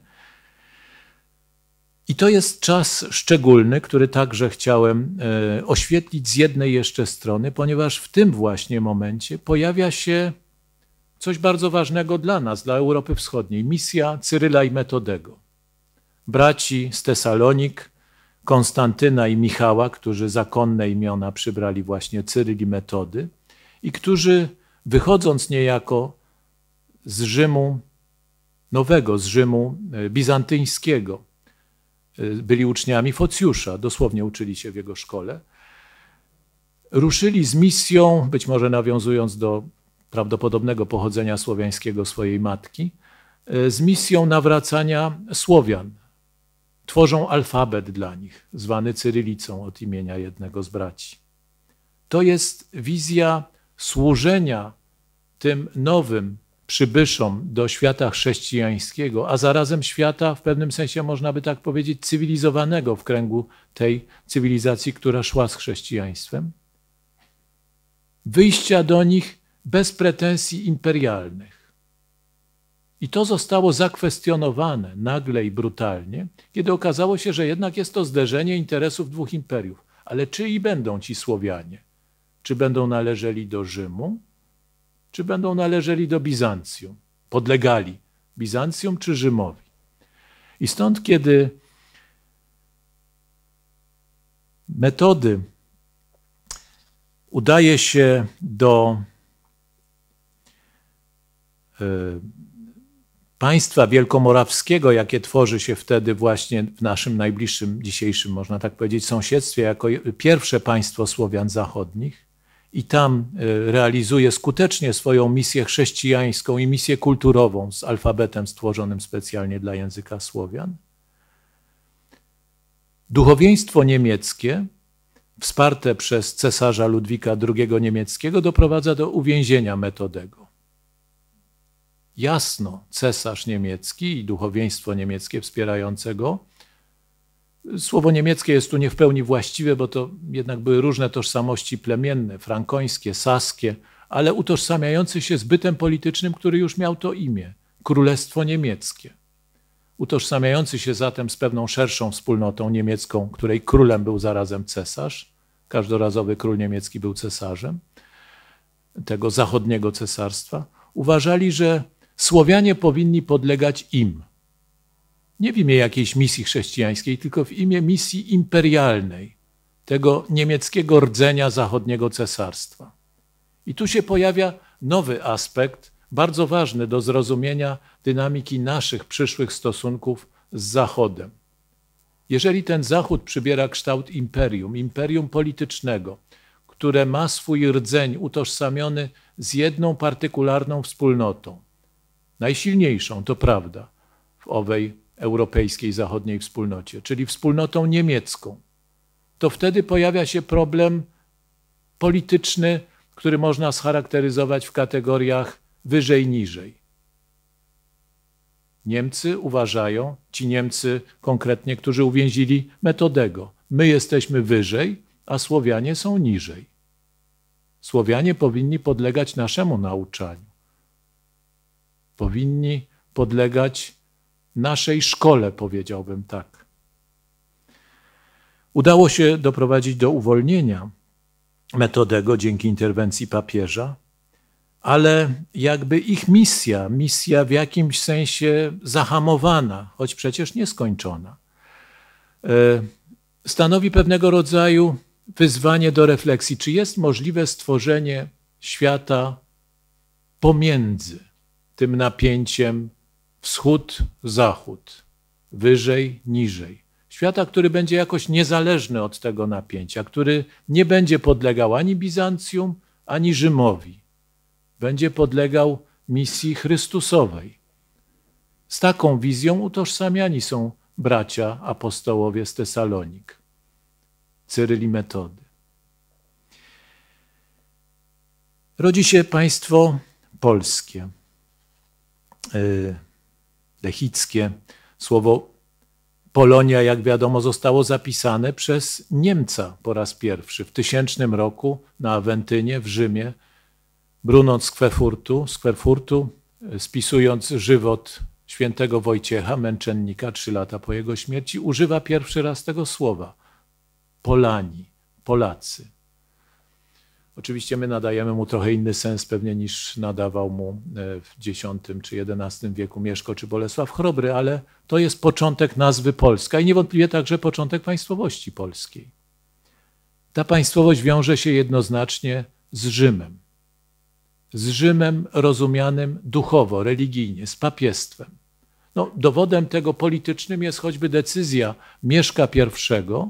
I to jest czas szczególny, który także chciałem oświetlić z jednej jeszcze strony, ponieważ w tym właśnie momencie pojawia się coś bardzo ważnego dla nas, dla Europy Wschodniej, misja Cyryla i Metodego. Braci z Tesalonik, Konstantyna i Michała, którzy zakonne imiona przybrali właśnie Cyryl i Metody i którzy wychodząc niejako z Rzymu nowego, z Rzymu bizantyjskiego, byli uczniami Focjusza, dosłownie uczyli się w jego szkole, ruszyli z misją, być może nawiązując do prawdopodobnego pochodzenia słowiańskiego swojej matki, z misją nawracania Słowian. Tworzą alfabet dla nich, zwany cyrylicą od imienia jednego z braci. To jest wizja służenia tym nowym przybyszom do świata chrześcijańskiego, a zarazem świata, w pewnym sensie można by tak powiedzieć, cywilizowanego w kręgu tej cywilizacji, która szła z chrześcijaństwem. Wyjścia do nich bez pretensji imperialnych. I to zostało zakwestionowane nagle i brutalnie, kiedy okazało się, że jednak jest to zderzenie interesów dwóch imperiów. Ale czyi będą ci Słowianie? Czy będą należeli do Rzymu, czy będą należeli do Bizancjum? Podlegali Bizancjum czy Rzymowi? I stąd, kiedy Metody udaje się do państwa wielkomorawskiego, jakie tworzy się wtedy właśnie w naszym najbliższym, dzisiejszym, można tak powiedzieć, sąsiedztwie, jako pierwsze państwo Słowian zachodnich i tam realizuje skutecznie swoją misję chrześcijańską i misję kulturową z alfabetem stworzonym specjalnie dla języka Słowian. Duchowieństwo niemieckie, wsparte przez cesarza Ludwika drugiego Niemieckiego, doprowadza do uwięzienia Metodego. Jasno, cesarz niemiecki i duchowieństwo niemieckie wspierające go. Słowo niemieckie jest tu nie w pełni właściwe, bo to jednak były różne tożsamości plemienne, frankońskie, saskie, ale utożsamiające się z bytem politycznym, który już miał to imię – Królestwo Niemieckie. Utożsamiający się zatem z pewną szerszą wspólnotą niemiecką, której królem był zarazem cesarz. Każdorazowy król niemiecki był cesarzem tego zachodniego cesarstwa. Uważali, że Słowianie powinni podlegać im. Nie w imię jakiejś misji chrześcijańskiej, tylko w imię misji imperialnej, tego niemieckiego rdzenia zachodniego cesarstwa. I tu się pojawia nowy aspekt, bardzo ważny do zrozumienia dynamiki naszych przyszłych stosunków z Zachodem. Jeżeli ten Zachód przybiera kształt imperium, imperium politycznego, które ma swój rdzeń utożsamiony z jedną partykularną wspólnotą, najsilniejszą, to prawda, w owej europejskiej zachodniej wspólnocie, czyli wspólnotą niemiecką, to wtedy pojawia się problem polityczny, który można scharakteryzować w kategoriach wyżej-niżej. Niemcy uważają, ci Niemcy konkretnie, którzy uwięzili Metodego, my jesteśmy wyżej, a Słowianie są niżej. Słowianie powinni podlegać naszemu nauczaniu. Powinni podlegać naszej szkole, powiedziałbym tak. Udało się doprowadzić do uwolnienia Metodego dzięki interwencji papieża, ale jakby ich misja, misja w jakimś sensie zahamowana, choć przecież nieskończona, stanowi pewnego rodzaju wyzwanie do refleksji, czy jest możliwe stworzenie świata pomiędzy, tym napięciem wschód-zachód, wyżej, niżej. Świata, który będzie jakoś niezależny od tego napięcia, który nie będzie podlegał ani Bizancjum, ani Rzymowi. Będzie podlegał misji Chrystusowej. Z taką wizją utożsamiani są bracia apostołowie z Tesalonik, Cyryl i Metody. Rodzi się państwo polskie, lechickie. Słowo Polonia, jak wiadomo, zostało zapisane przez Niemca po raz pierwszy w tysięcznym roku na Awentynie w Rzymie. Brunon z Querfurtu, z Querfurtu, spisując żywot świętego Wojciecha, męczennika, trzy lata po jego śmierci, używa pierwszy raz tego słowa. Polani, Polacy. Oczywiście my nadajemy mu trochę inny sens pewnie niż nadawał mu w dziesiątym czy jedenastym wieku Mieszko czy Bolesław Chrobry, ale to jest początek nazwy Polska i niewątpliwie także początek państwowości polskiej. Ta państwowość wiąże się jednoznacznie z Rzymem. Z Rzymem rozumianym duchowo, religijnie, z papiestwem. No, dowodem tego politycznym jest choćby decyzja Mieszka pierwszego,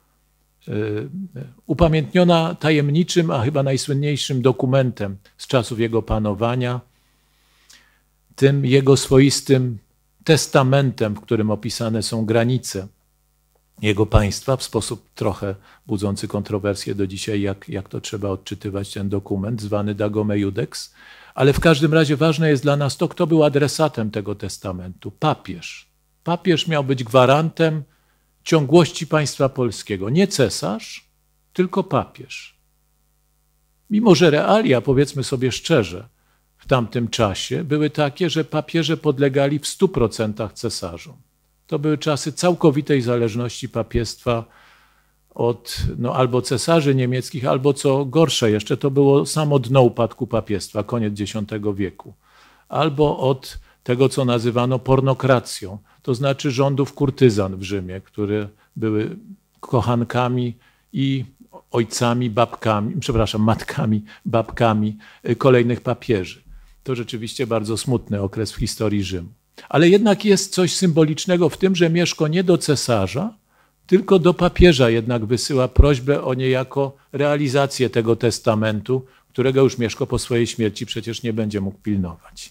upamiętniona tajemniczym, a chyba najsłynniejszym dokumentem z czasów jego panowania, tym jego swoistym testamentem, w którym opisane są granice jego państwa, w sposób trochę budzący kontrowersje do dzisiaj, jak, jak to trzeba odczytywać ten dokument, zwany Dagome Judex. Ale w każdym razie ważne jest dla nas to, kto był adresatem tego testamentu. Papież. Papież miał być gwarantem ciągłości państwa polskiego. Nie cesarz, tylko papież. Mimo że realia, powiedzmy sobie szczerze, w tamtym czasie były takie, że papieże podlegali w stu procentach cesarzom. To były czasy całkowitej zależności papiestwa od no, albo cesarzy niemieckich, albo co gorsze jeszcze, to było samo dno upadku papiestwa, koniec dziesiątego wieku. Albo od tego, co nazywano pornokracją, to znaczy rządów kurtyzan w Rzymie, które były kochankami i ojcami, babkami, przepraszam, matkami, babkami kolejnych papieży. To rzeczywiście bardzo smutny okres w historii Rzymu. Ale jednak jest coś symbolicznego w tym, że Mieszko nie do cesarza, tylko do papieża jednak wysyła prośbę o niejako realizację tego testamentu, którego już Mieszko po swojej śmierci przecież nie będzie mógł pilnować.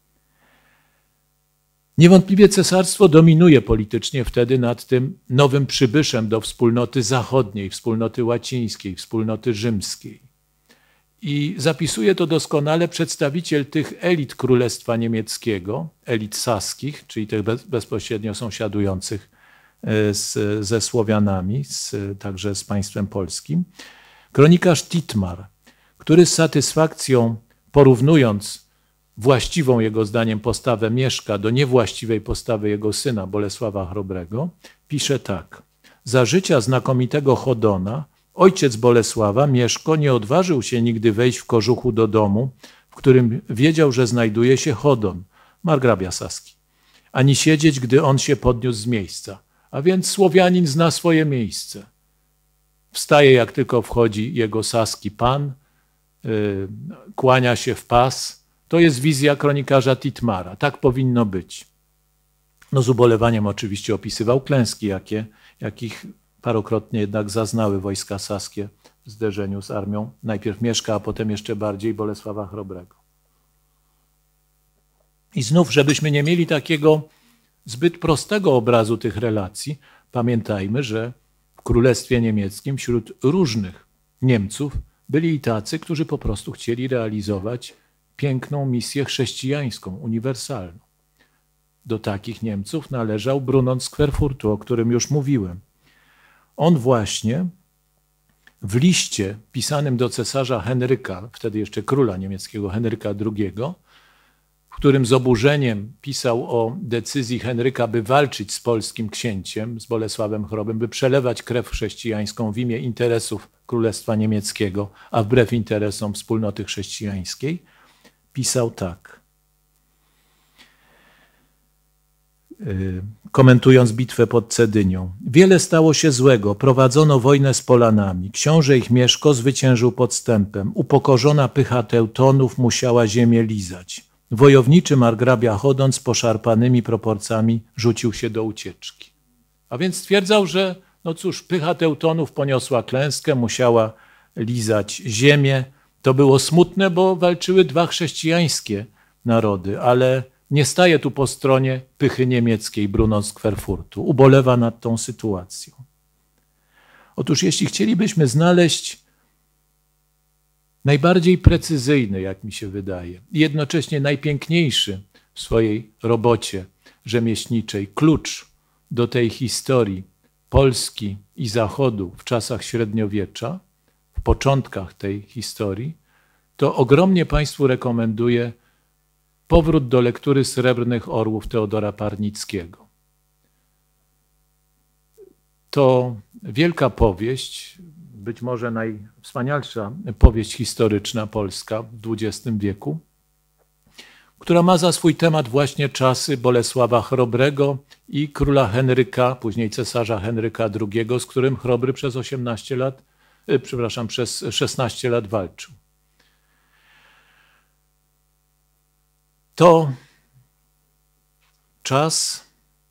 Niewątpliwie cesarstwo dominuje politycznie wtedy nad tym nowym przybyszem do wspólnoty zachodniej, wspólnoty łacińskiej, wspólnoty rzymskiej. I zapisuje to doskonale przedstawiciel tych elit Królestwa Niemieckiego, elit saskich, czyli tych bez, bezpośrednio sąsiadujących z, ze Słowianami, z, także z państwem polskim, kronikarz Titmar, który z satysfakcją, porównując właściwą jego zdaniem postawę Mieszka do niewłaściwej postawy jego syna Bolesława Chrobrego, pisze tak. Za życia znakomitego Chodona ojciec Bolesława, Mieszko, nie odważył się nigdy wejść w kożuchu do domu, w którym wiedział, że znajduje się Chodon, margrabia saski, ani siedzieć, gdy on się podniósł z miejsca. A więc Słowianin zna swoje miejsce. Wstaje, jak tylko wchodzi jego saski pan, yy, kłania się w pas. To jest wizja kronikarza Titmara. Tak powinno być. No z ubolewaniem oczywiście opisywał klęski, jakie, jakich parokrotnie jednak zaznały wojska saskie w zderzeniu z armią najpierw Mieszka, a potem jeszcze bardziej Bolesława Chrobrego. I znów, żebyśmy nie mieli takiego zbyt prostego obrazu tych relacji, pamiętajmy, że w Królestwie Niemieckim wśród różnych Niemców byli i tacy, którzy po prostu chcieli realizować piękną misję chrześcijańską, uniwersalną. Do takich Niemców należał Brunon z Querfurtu, o którym już mówiłem. On właśnie w liście pisanym do cesarza Henryka, wtedy jeszcze króla niemieckiego Henryka drugiego, w którym z oburzeniem pisał o decyzji Henryka, by walczyć z polskim księciem, z Bolesławem Chrobrym, by przelewać krew chrześcijańską w imię interesów Królestwa Niemieckiego, a wbrew interesom wspólnoty chrześcijańskiej, pisał tak. Komentując bitwę pod Cedynią. Wiele stało się złego, prowadzono wojnę z Polanami. Książę ich Mieszko zwyciężył podstępem. Upokorzona pycha Teutonów musiała ziemię lizać. wojowniczy margrabia, chodząc poszarpanymi proporcjami, rzucił się do ucieczki. A więc stwierdzał, że no cóż, pycha Teutonów poniosła klęskę, musiała lizać ziemię. To było smutne, bo walczyły dwa chrześcijańskie narody, ale nie staje tu po stronie pychy niemieckiej Bruno z Querfurtu. Ubolewa nad tą sytuacją. Otóż jeśli chcielibyśmy znaleźć najbardziej precyzyjny, jak mi się wydaje, i jednocześnie najpiękniejszy w swojej robocie rzemieślniczej klucz do tej historii Polski i Zachodu w czasach średniowiecza, w początkach tej historii, to ogromnie Państwu rekomenduję powrót do lektury Srebrnych Orłów Teodora Parnickiego. To wielka powieść, być może najwspanialsza powieść historyczna polska w dwudziestym wieku, która ma za swój temat właśnie czasy Bolesława Chrobrego i króla Henryka, później cesarza Henryka drugiego, z którym Chrobry przez osiemnaście lat, przepraszam, przez szesnaście lat walczył. To czas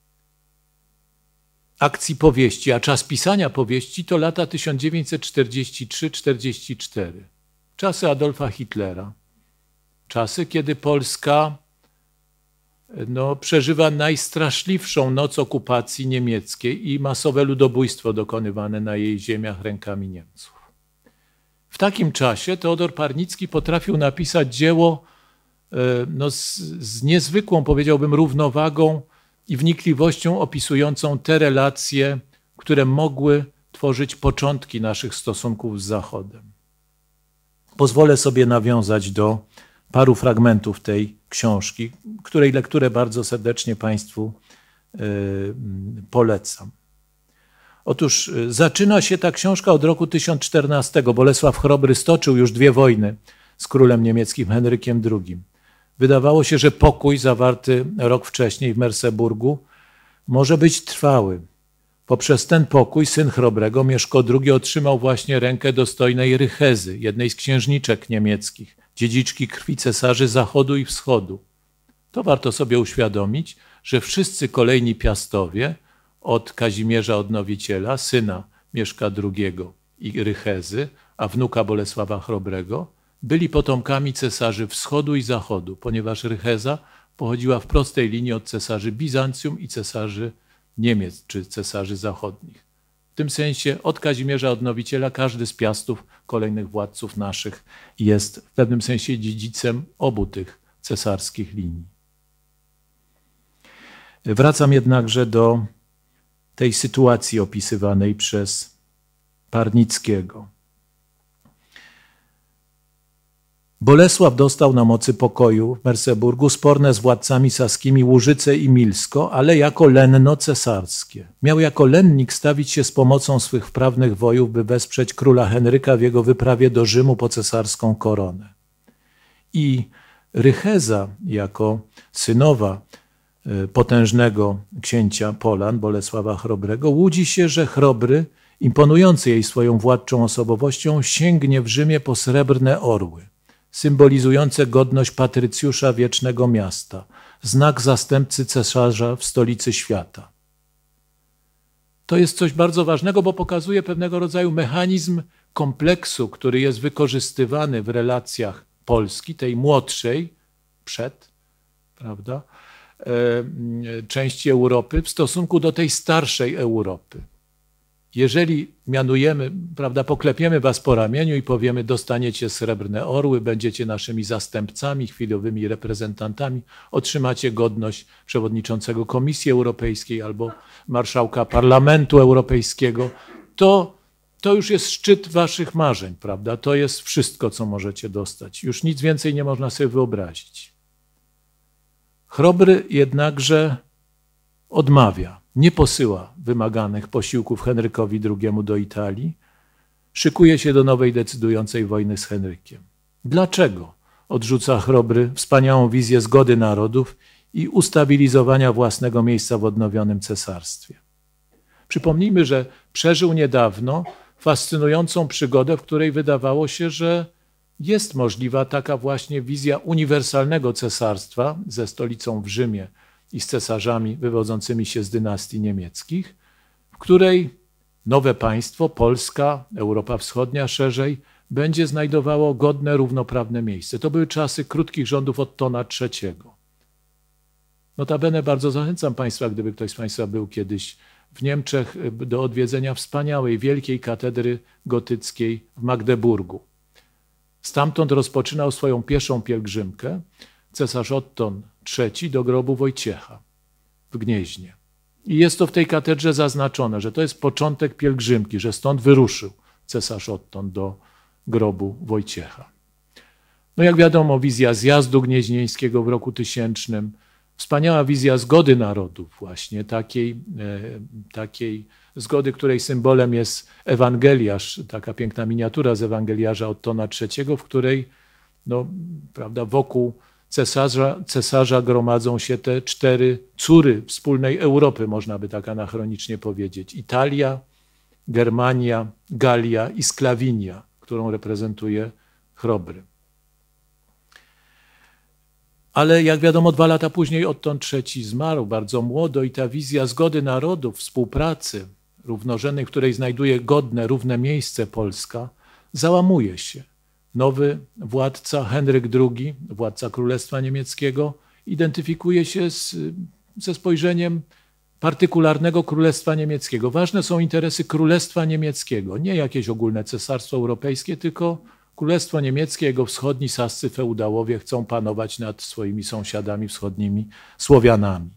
akcji powieści, a czas pisania powieści to lata tysiąc dziewięćset czterdziesty trzeci do czterdziestego czwartego. Czasy Adolfa Hitlera. Czasy, kiedy Polska no, przeżywa najstraszliwszą noc okupacji niemieckiej i masowe ludobójstwo dokonywane na jej ziemiach rękami Niemców. W takim czasie Teodor Parnicki potrafił napisać dzieło no, z, z niezwykłą, powiedziałbym, równowagą i wnikliwością opisującą te relacje, które mogły tworzyć początki naszych stosunków z Zachodem. Pozwolę sobie nawiązać do paru fragmentów tej książki, której lekturę bardzo serdecznie Państwu yy, polecam. Otóż zaczyna się ta książka od roku tysiąc czternastego. Bolesław Chrobry stoczył już dwie wojny z królem niemieckim Henrykiem drugim. Wydawało się, że pokój zawarty rok wcześniej w Merseburgu może być trwały. Poprzez ten pokój syn Chrobrego, Mieszko drugi, otrzymał właśnie rękę dostojnej Rychezy, jednej z księżniczek niemieckich, dziedziczki krwi cesarzy Zachodu i Wschodu. To warto sobie uświadomić, że wszyscy kolejni piastowie od Kazimierza Odnowiciela, syna Mieszka drugiego i Rychezy, a wnuka Bolesława Chrobrego, byli potomkami cesarzy Wschodu i Zachodu, ponieważ Rycheza pochodziła w prostej linii od cesarzy Bizancjum i cesarzy Niemiec, czy cesarzy zachodnich. W tym sensie od Kazimierza Odnowiciela każdy z piastów kolejnych władców naszych jest w pewnym sensie dziedzicem obu tych cesarskich linii. Wracam jednakże do tej sytuacji opisywanej przez Parnickiego. Bolesław dostał na mocy pokoju w Merseburgu sporne z władcami saskimi Łużyce i Milsko, ale jako lenno cesarskie. Miał jako lennik stawić się z pomocą swych wprawnych wojów, by wesprzeć króla Henryka w jego wyprawie do Rzymu po cesarską koronę. I Rycheza jako synowa potężnego księcia Polan, Bolesława Chrobrego, łudzi się, że Chrobry, imponujący jej swoją władczą osobowością, sięgnie w Rzymie po srebrne orły, symbolizujące godność patrycjusza wiecznego miasta, znak zastępcy cesarza w stolicy świata. To jest coś bardzo ważnego, bo pokazuje pewnego rodzaju mechanizm kompleksu, który jest wykorzystywany w relacjach Polski, tej młodszej, przed, prawda, części Europy w stosunku do tej starszej Europy. Jeżeli mianujemy, prawda, poklepiemy was po ramieniu i powiemy, dostaniecie srebrne orły, będziecie naszymi zastępcami, chwilowymi reprezentantami, otrzymacie godność przewodniczącego Komisji Europejskiej albo marszałka Parlamentu Europejskiego, to, to już jest szczyt waszych marzeń, prawda? To jest wszystko, co możecie dostać. Już nic więcej nie można sobie wyobrazić. Chrobry jednakże odmawia, nie posyła wymaganych posiłków Henrykowi drugiemu do Italii, szykuje się do nowej decydującej wojny z Henrykiem. Dlaczego odrzuca Chrobry wspaniałą wizję zgody narodów i ustabilizowania własnego miejsca w odnowionym cesarstwie? Przypomnijmy, że przeżył niedawno fascynującą przygodę, w której wydawało się, że jest możliwa taka właśnie wizja uniwersalnego cesarstwa ze stolicą w Rzymie i z cesarzami wywodzącymi się z dynastii niemieckich, w której nowe państwo, Polska, Europa Wschodnia szerzej, będzie znajdowało godne, równoprawne miejsce. To były czasy krótkich rządów Ottona trzeciego. Notabene bardzo zachęcam Państwa, gdyby ktoś z Państwa był kiedyś w Niemczech, do odwiedzenia wspaniałej, wielkiej katedry gotyckiej w Magdeburgu. Stamtąd rozpoczynał swoją pieszą pielgrzymkę cesarz Otton trzeci do grobu Wojciecha w Gnieźnie. I jest to w tej katedrze zaznaczone, że to jest początek pielgrzymki, że stąd wyruszył cesarz Otton do grobu Wojciecha. No jak wiadomo, wizja zjazdu gnieźnieńskiego w roku tysięcznym, wspaniała wizja zgody narodów właśnie, takiej, e, takiej zgody, której symbolem jest Ewangeliarz, taka piękna miniatura z Ewangeliarza Ottona trzeciego, w której no, prawda, wokół cesarza, cesarza gromadzą się te cztery córy wspólnej Europy, można by tak anachronicznie powiedzieć. Italia, Germania, Galia i Sklawinia, którą reprezentuje Chrobry. Ale jak wiadomo, dwa lata później Otton trzeci zmarł bardzo młodo i ta wizja zgody narodów, współpracy równorzędnej, w której znajduje godne, równe miejsce Polska, załamuje się. Nowy władca, Henryk drugi, władca Królestwa Niemieckiego, identyfikuje się z, ze spojrzeniem partykularnego Królestwa Niemieckiego. Ważne są interesy Królestwa Niemieckiego, nie jakieś ogólne cesarstwo europejskie, tylko Królestwo Niemieckie, jego wschodni sascy feudałowie chcą panować nad swoimi sąsiadami wschodnimi, Słowianami.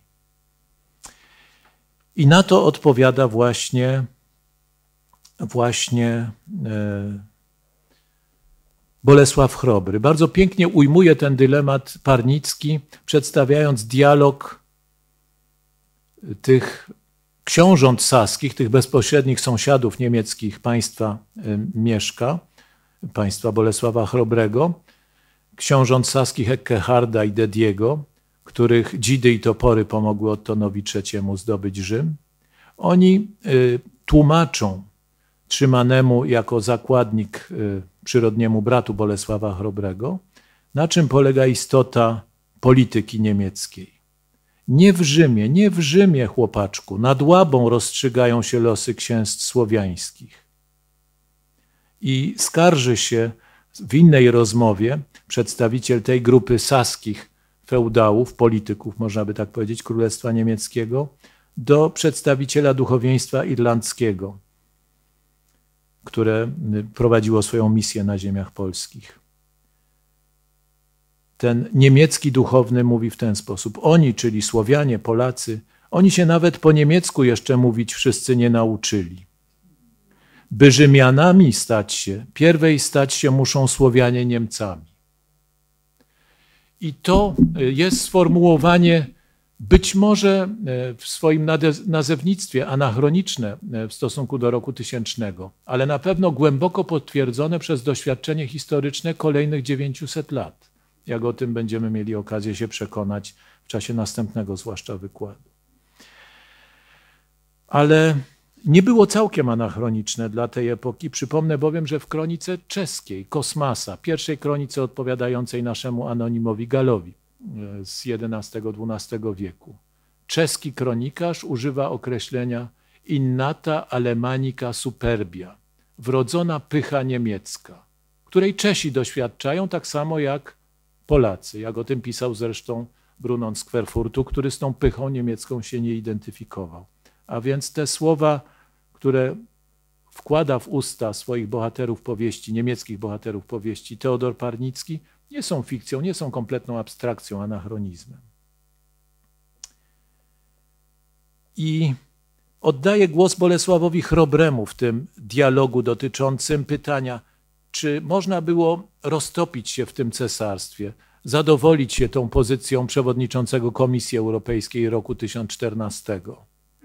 I na to odpowiada właśnie, właśnie e, Bolesław Chrobry. Bardzo pięknie ujmuje ten dylemat Parnicki, przedstawiając dialog tych książąt saskich, tych bezpośrednich sąsiadów niemieckich państwa Mieszka, państwa Bolesława Chrobrego, książąt saskich Eckeharda i Dediego, których dzidy i topory pomogły Ottonowi trzeciemu zdobyć Rzym. Oni y, tłumaczą trzymanemu jako zakładnik y, przyrodniemu bratu Bolesława Chrobrego, na czym polega istota polityki niemieckiej. Nie w Rzymie, nie w Rzymie, chłopaczku, nad Łabą rozstrzygają się losy księstw słowiańskich. I skarży się w innej rozmowie przedstawiciel tej grupy saskich feudałów, polityków, można by tak powiedzieć, Królestwa Niemieckiego, do przedstawiciela duchowieństwa irlandzkiego, które prowadziło swoją misję na ziemiach polskich. Ten niemiecki duchowny mówi w ten sposób. Oni, czyli Słowianie, Polacy, oni się nawet po niemiecku jeszcze mówić wszyscy nie nauczyli. By Rzymianami stać się, pierwej stać się muszą Słowianie Niemcami. I to jest sformułowanie być może w swoim nazewnictwie anachroniczne w stosunku do roku tysięcznego, ale na pewno głęboko potwierdzone przez doświadczenie historyczne kolejnych dziewięciuset lat. Jak o tym będziemy mieli okazję się przekonać w czasie następnego zwłaszcza wykładu. Ale nie było całkiem anachroniczne dla tej epoki. Przypomnę bowiem, że w kronice czeskiej, Kosmasa, pierwszej kronice odpowiadającej naszemu anonimowi Galowi z jedenastego dwunastego wieku, czeski kronikarz używa określenia innata alemanica superbia, wrodzona pycha niemiecka, której Czesi doświadczają tak samo jak Polacy, jak o tym pisał zresztą Brunon z Querfurtu, który z tą pychą niemiecką się nie identyfikował. A więc te słowa, które wkłada w usta swoich bohaterów powieści, niemieckich bohaterów powieści Teodor Parnicki, nie są fikcją, nie są kompletną abstrakcją, anachronizmem. I oddaję głos Bolesławowi Chrobremu w tym dialogu dotyczącym pytania, czy można było roztopić się w tym cesarstwie, zadowolić się tą pozycją przewodniczącego Komisji Europejskiej roku tysiąc czternastego.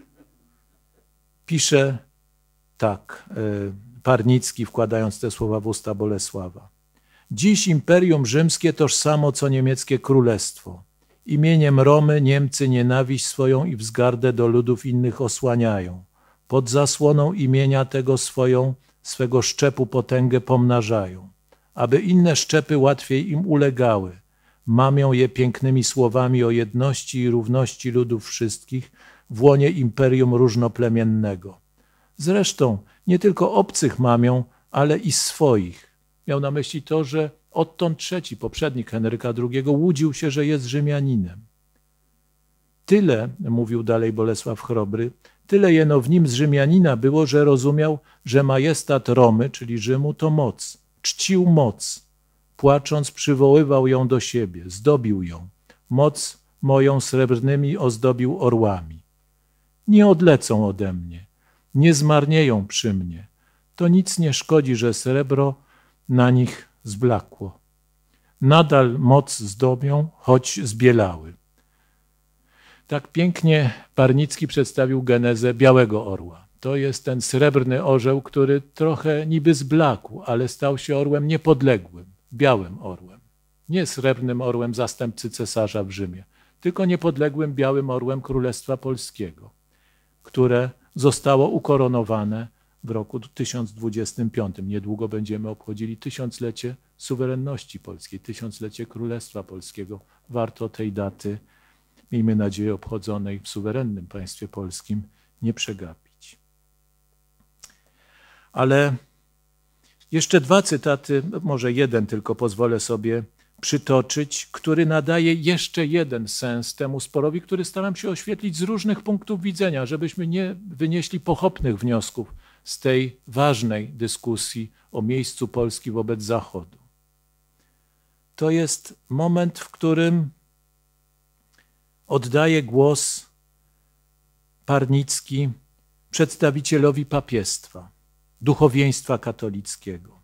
Pisze tak Parnicki, wkładając te słowa w usta Bolesława. Dziś Imperium Rzymskie tożsamo co niemieckie królestwo. Imieniem Romy Niemcy nienawiść swoją i wzgardę do ludów innych osłaniają. Pod zasłoną imienia tego swoją, swego szczepu potęgę pomnażają. aby inne szczepy łatwiej im ulegały. Mamią je pięknymi słowami o jedności i równości ludów wszystkich w łonie imperium różnoplemiennego. Zresztą nie tylko obcych mamią, ale i swoich. Miał na myśli to, że Otton trzeci, poprzednik Henryka drugiego, łudził się, że jest Rzymianinem. Tyle, mówił dalej Bolesław Chrobry, tyle jeno w nim z Rzymianina było, że rozumiał, że majestat Romy, czyli Rzymu, to moc. Czcił moc. Płacząc przywoływał ją do siebie, zdobił ją. Moc moją srebrnymi ozdobił orłami. Nie odlecą ode mnie, nie zmarnieją przy mnie. To nic nie szkodzi, że srebro na nich zblakło. Nadal moc zdobią, choć zbielały. Tak pięknie Parnicki przedstawił genezę Białego Orła. To jest ten srebrny orzeł, który trochę niby zblakł, ale stał się orłem niepodległym, białym orłem. Nie srebrnym orłem zastępcy cesarza w Rzymie, tylko niepodległym białym orłem Królestwa Polskiego, które zostało ukoronowane w roku tysiąc dwudziestym piątym. Niedługo będziemy obchodzili tysiąclecie suwerenności polskiej, tysiąclecie Królestwa Polskiego. Warto tej daty, miejmy nadzieję, obchodzonej w suwerennym państwie polskim, nie przegapić. Ale jeszcze dwa cytaty, może jeden tylko pozwolę sobie przytoczyć, który nadaje jeszcze jeden sens temu sporowi, który staram się oświetlić z różnych punktów widzenia, żebyśmy nie wynieśli pochopnych wniosków z tej ważnej dyskusji o miejscu Polski wobec Zachodu. To jest moment, w którym oddaje głos Parnicki przedstawicielowi papiestwa, duchowieństwa katolickiego.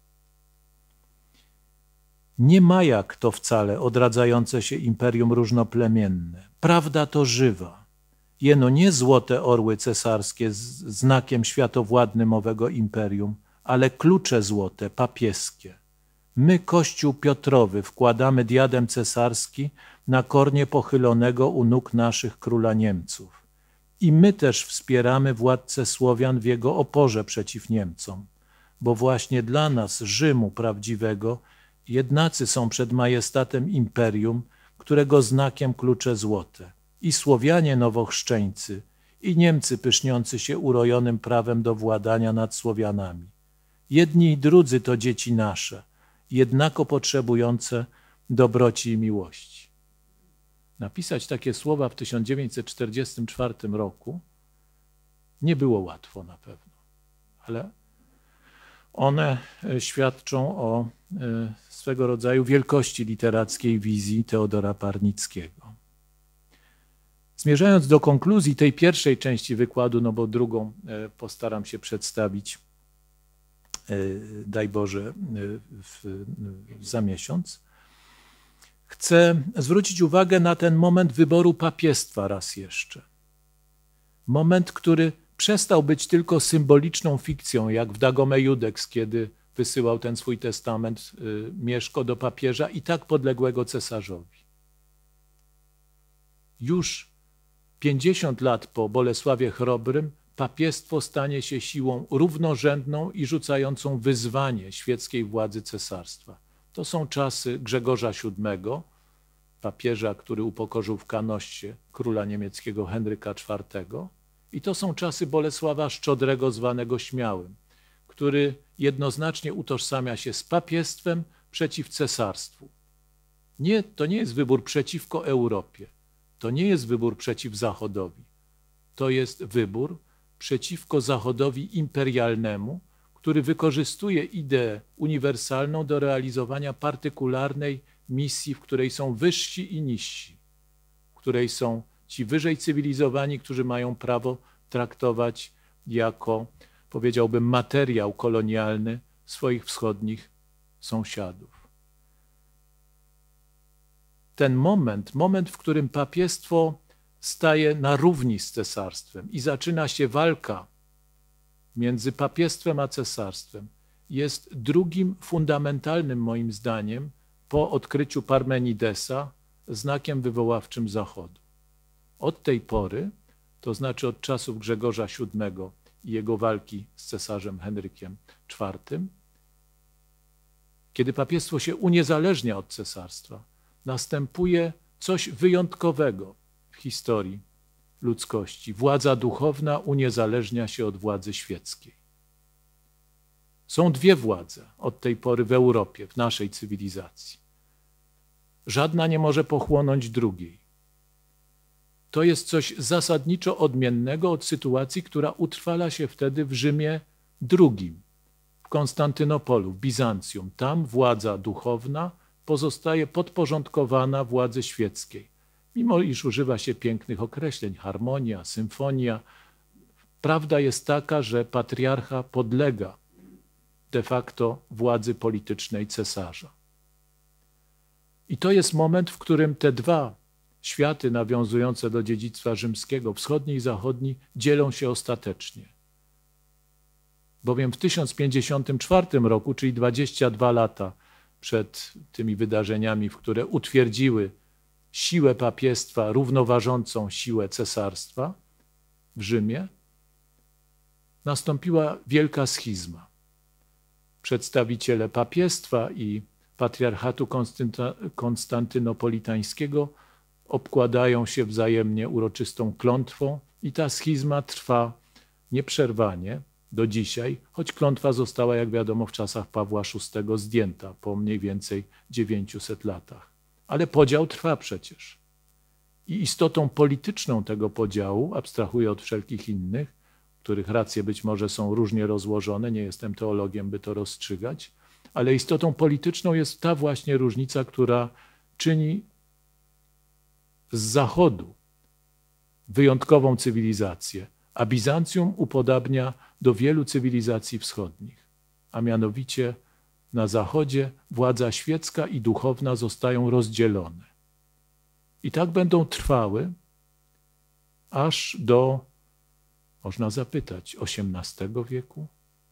Nie ma jak to wcale odradzające się imperium różnoplemienne. Prawda to żywa. Jeno nie złote orły cesarskie z znakiem światowładnym owego imperium, ale klucze złote, papieskie. My, Kościół Piotrowy, wkładamy diadem cesarski na kornie pochylonego u nóg naszych króla Niemców. I my też wspieramy władcę Słowian w jego oporze przeciw Niemcom, bo właśnie dla nas, Rzymu prawdziwego, jednacy są przed majestatem imperium, którego znakiem klucze złote. I Słowianie nowochrzczeńcy, i Niemcy pyszniący się urojonym prawem do władania nad Słowianami. Jedni i drudzy to dzieci nasze, jednako potrzebujące dobroci i miłości. Napisać takie słowa w tysiąc dziewięćset czterdziestym czwartym roku nie było łatwo na pewno, ale one świadczą o swego rodzaju wielkości literackiej wizji Teodora Parnickiego. Zmierzając do konkluzji tej pierwszej części wykładu, no bo drugą postaram się przedstawić, daj Boże, w, za miesiąc, chcę zwrócić uwagę na ten moment wyboru papiestwa raz jeszcze. Moment, który przestał być tylko symboliczną fikcją, jak w Dagome Judex, kiedy wysyłał ten swój testament Mieszko do papieża i tak podległego cesarzowi. Już pięćdziesiąt lat po Bolesławie Chrobrym papiestwo stanie się siłą równorzędną i rzucającą wyzwanie świeckiej władzy cesarstwa. To są czasy Grzegorza siódmego, papieża, który upokorzył w Kanoście króla niemieckiego Henryka czwartego, i to są czasy Bolesława Szczodrego, zwanego Śmiałym, który jednoznacznie utożsamia się z papiestwem przeciw cesarstwu. Nie, to nie jest wybór przeciwko Europie, to nie jest wybór przeciw Zachodowi, to jest wybór przeciwko Zachodowi imperialnemu, który wykorzystuje ideę uniwersalną do realizowania partykularnej misji, w której są wyżsi i niżsi, w której są ci wyżej cywilizowani, którzy mają prawo traktować jako, powiedziałbym, materiał kolonialny swoich wschodnich sąsiadów. Ten moment, moment, w którym papiestwo staje na równi z cesarstwem i zaczyna się walka między papiestwem a cesarstwem, jest drugim fundamentalnym, moim zdaniem, po odkryciu Parmenidesa, znakiem wywoławczym Zachodu. Od tej pory, to znaczy od czasów Grzegorza siódmego i jego walki z cesarzem Henrykiem czwartym, kiedy papiestwo się uniezależnia od cesarstwa, następuje coś wyjątkowego w historii ludzkości. Władza duchowna uniezależnia się od władzy świeckiej. Są dwie władze od tej pory w Europie, w naszej cywilizacji. Żadna nie może pochłonąć drugiej. To jest coś zasadniczo odmiennego od sytuacji, która utrwala się wtedy w Rzymie drugim, w Konstantynopolu, w Bizancjum. Tam władza duchowna pozostaje podporządkowana władzy świeckiej. Mimo iż używa się pięknych określeń, harmonia, symfonia, prawda jest taka, że patriarcha podlega de facto władzy politycznej cesarza. I to jest moment, w którym te dwa światy nawiązujące do dziedzictwa rzymskiego, wschodni i zachodni, dzielą się ostatecznie. Bowiem w tysiąc pięćdziesiątym czwartym roku, czyli dwadzieścia dwa lata przed tymi wydarzeniami, w które utwierdziły siłę papiestwa równoważącą siłę cesarstwa w Rzymie, nastąpiła wielka schizma. Przedstawiciele papiestwa i patriarchatu konstantynopolitańskiego obkładają się wzajemnie uroczystą klątwą i ta schizma trwa nieprzerwanie do dzisiaj, choć klątwa została, jak wiadomo, w czasach Pawła szóstego zdjęta po mniej więcej dziewięciuset latach. Ale podział trwa przecież. I istotą polityczną tego podziału, abstrahuję od wszelkich innych, których racje być może są różnie rozłożone, nie jestem teologiem, by to rozstrzygać, ale istotą polityczną jest ta właśnie różnica, która czyni z Zachodu wyjątkową cywilizację, a Bizancjum upodabnia do wielu cywilizacji wschodnich. A mianowicie na Zachodzie władza świecka i duchowna zostają rozdzielone. I tak będą trwały aż do, można zapytać, osiemnastego wieku?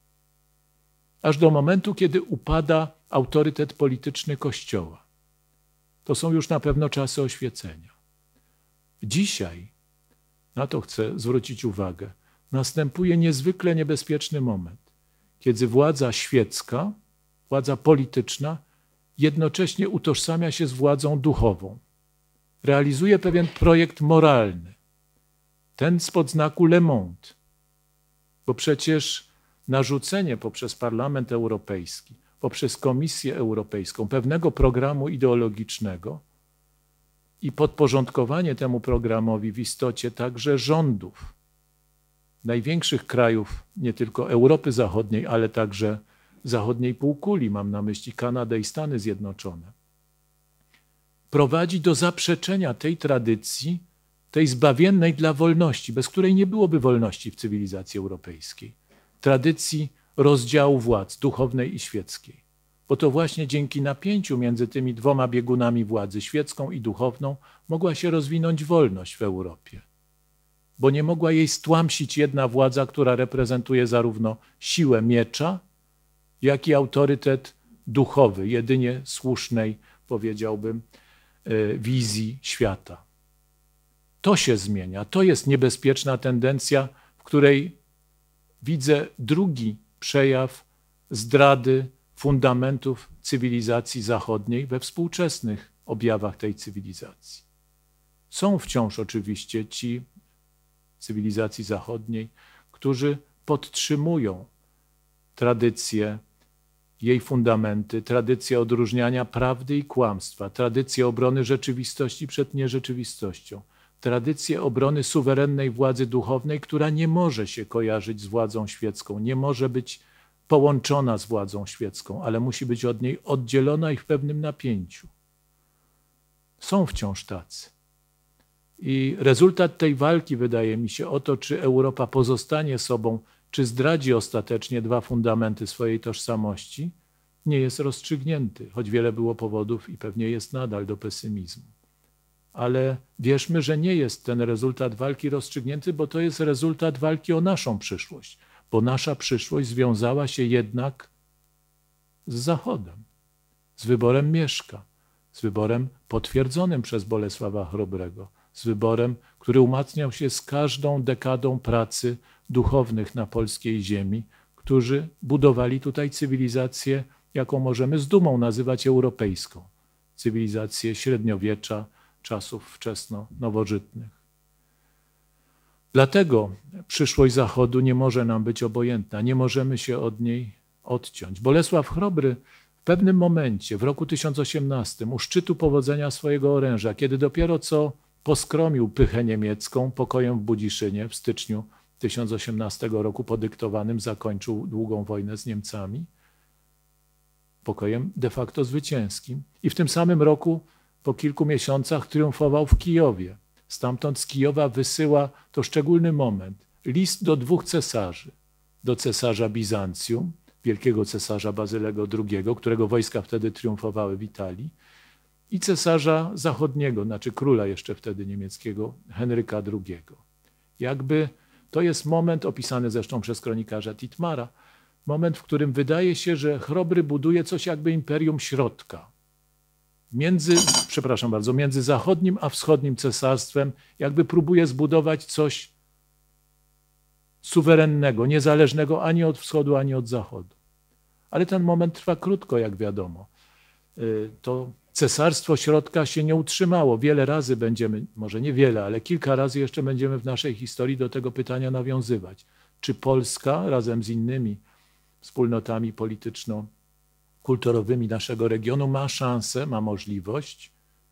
Aż do momentu, kiedy upada autorytet polityczny Kościoła. To są już na pewno czasy oświecenia. Dzisiaj, na to chcę zwrócić uwagę, następuje niezwykle niebezpieczny moment, kiedy władza świecka, władza polityczna jednocześnie utożsamia się z władzą duchową. Realizuje pewien projekt moralny, ten spod znaku Le Monde, bo przecież narzucenie poprzez Parlament Europejski, poprzez Komisję Europejską pewnego programu ideologicznego i podporządkowanie temu programowi w istocie także rządów największych krajów, nie tylko Europy Zachodniej, ale także zachodniej półkuli, mam na myśli Kanadę i Stany Zjednoczone, prowadzi do zaprzeczenia tej tradycji, tej zbawiennej dla wolności, bez której nie byłoby wolności w cywilizacji europejskiej, tradycji rozdziału władz duchownej i świeckiej. Bo to właśnie dzięki napięciu między tymi dwoma biegunami władzy, świecką i duchowną, mogła się rozwinąć wolność w Europie. Bo nie mogła jej stłamsić jedna władza, która reprezentuje zarówno siłę miecza, jak i autorytet duchowy, jedynie słusznej, powiedziałbym, wizji świata. To się zmienia. To jest niebezpieczna tendencja, w której widzę drugi przejaw zdrady fundamentów cywilizacji zachodniej we współczesnych objawach tej cywilizacji. Są wciąż oczywiście ci cywilizacji zachodniej, którzy podtrzymują tradycję, jej fundamenty, tradycję odróżniania prawdy i kłamstwa, tradycję obrony rzeczywistości przed nierzeczywistością, tradycję obrony suwerennej władzy duchownej, która nie może się kojarzyć z władzą świecką, nie może być połączona z władzą świecką, ale musi być od niej oddzielona i w pewnym napięciu. Są wciąż tacy. I rezultat tej walki, wydaje mi się, o to, czy Europa pozostanie sobą, czy zdradzi ostatecznie dwa fundamenty swojej tożsamości, nie jest rozstrzygnięty, choć wiele było powodów i pewnie jest nadal do pesymizmu. Ale wierzmy, że nie jest ten rezultat walki rozstrzygnięty, bo to jest rezultat walki o naszą przyszłość, bo nasza przyszłość związała się jednak z Zachodem, z wyborem Mieszka, z wyborem potwierdzonym przez Bolesława Chrobrego, z wyborem, który umacniał się z każdą dekadą pracy duchownych na polskiej ziemi, którzy budowali tutaj cywilizację jaką możemy z dumą nazywać europejską. Cywilizację średniowiecza, czasów wczesno-nowożytnych. Dlatego przyszłość Zachodu nie może nam być obojętna, nie możemy się od niej odciąć. Bolesław Chrobry w pewnym momencie, w roku tysiąc osiemnastym, u szczytu powodzenia swojego oręża, kiedy dopiero co poskromił pychę niemiecką pokojem w Budziszynie w styczniu tysiąc osiemnastego roku podyktowanym, zakończył długą wojnę z Niemcami, pokojem de facto zwycięskim. I w tym samym roku, po kilku miesiącach, triumfował w Kijowie. Stamtąd z Kijowa wysyła, to szczególny moment, list do dwóch cesarzy. Do cesarza Bizancjum, wielkiego cesarza Bazylego drugiego, którego wojska wtedy triumfowały w Italii, i cesarza zachodniego, znaczy króla jeszcze wtedy niemieckiego, Henryka drugiego. Jakby to jest moment, opisany zresztą przez kronikarza Titmara, moment, w którym wydaje się, że Chrobry buduje coś jakby imperium środka. Między, przepraszam bardzo, między zachodnim a wschodnim cesarstwem, jakby próbuje zbudować coś suwerennego, niezależnego ani od wschodu, ani od zachodu. Ale ten moment trwa krótko, jak wiadomo. To cesarstwo środka się nie utrzymało. Wiele razy będziemy, może nie wiele, ale kilka razy jeszcze będziemy w naszej historii do tego pytania nawiązywać. Czy Polska razem z innymi wspólnotami polityczno-kulturowymi naszego regionu ma szansę, ma możliwość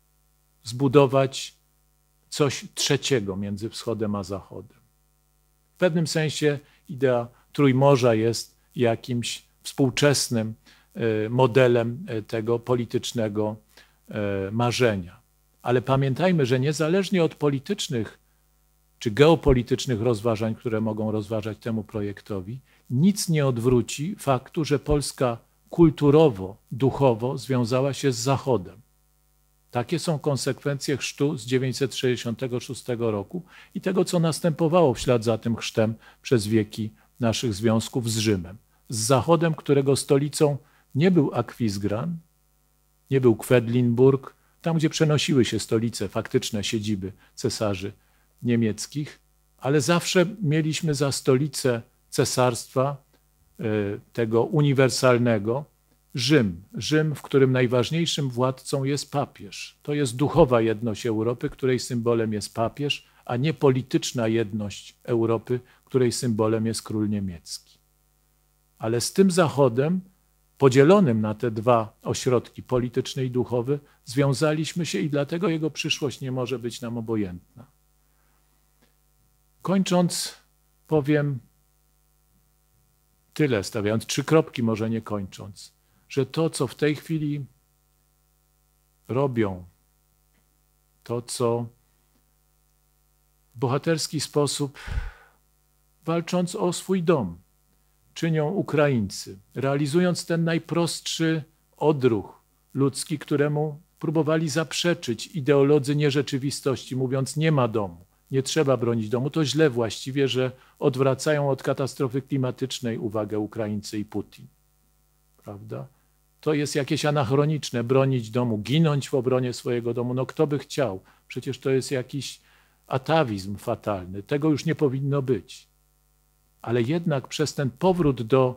zbudować coś trzeciego między wschodem a zachodem? W pewnym sensie idea Trójmorza jest jakimś współczesnym modelem tego politycznego marzenia. Ale pamiętajmy, że niezależnie od politycznych czy geopolitycznych rozważań, które mogą rozważać temu projektowi, nic nie odwróci faktu, że Polska kulturowo, duchowo związała się z Zachodem. Takie są konsekwencje chrztu z tysiąc dziewięćset sześćdziesiątego szóstego roku i tego, co następowało w ślad za tym chrztem przez wieki naszych związków z Rzymem. Z Zachodem, którego stolicą nie był Akwizgran, nie był Kwedlinburg, tam gdzie przenosiły się stolice, faktyczne siedziby cesarzy niemieckich, ale zawsze mieliśmy za stolicę cesarstwa tego uniwersalnego Rzym. Rzym, w którym najważniejszym władcą jest papież. To jest duchowa jedność Europy, której symbolem jest papież, a nie polityczna jedność Europy, której symbolem jest król niemiecki. Ale z tym Zachodem, podzielonym na te dwa ośrodki, polityczny i duchowy, związaliśmy się i dlatego jego przyszłość nie może być nam obojętna. Kończąc, powiem tyle, stawiając trzy kropki, może nie kończąc, że to, co w tej chwili robią, to, co w bohaterski sposób, walcząc o swój dom, czynią Ukraińcy, realizując ten najprostszy odruch ludzki, któremu próbowali zaprzeczyć ideolodzy nierzeczywistości, mówiąc: nie ma domu, nie trzeba bronić domu. To źle właściwie, że odwracają od katastrofy klimatycznej uwagę Ukraińcy i Putin. Prawda? To jest jakieś anachroniczne, bronić domu, ginąć w obronie swojego domu. No kto by chciał? Przecież to jest jakiś atawizm fatalny. Tego już nie powinno być. Ale jednak przez ten powrót do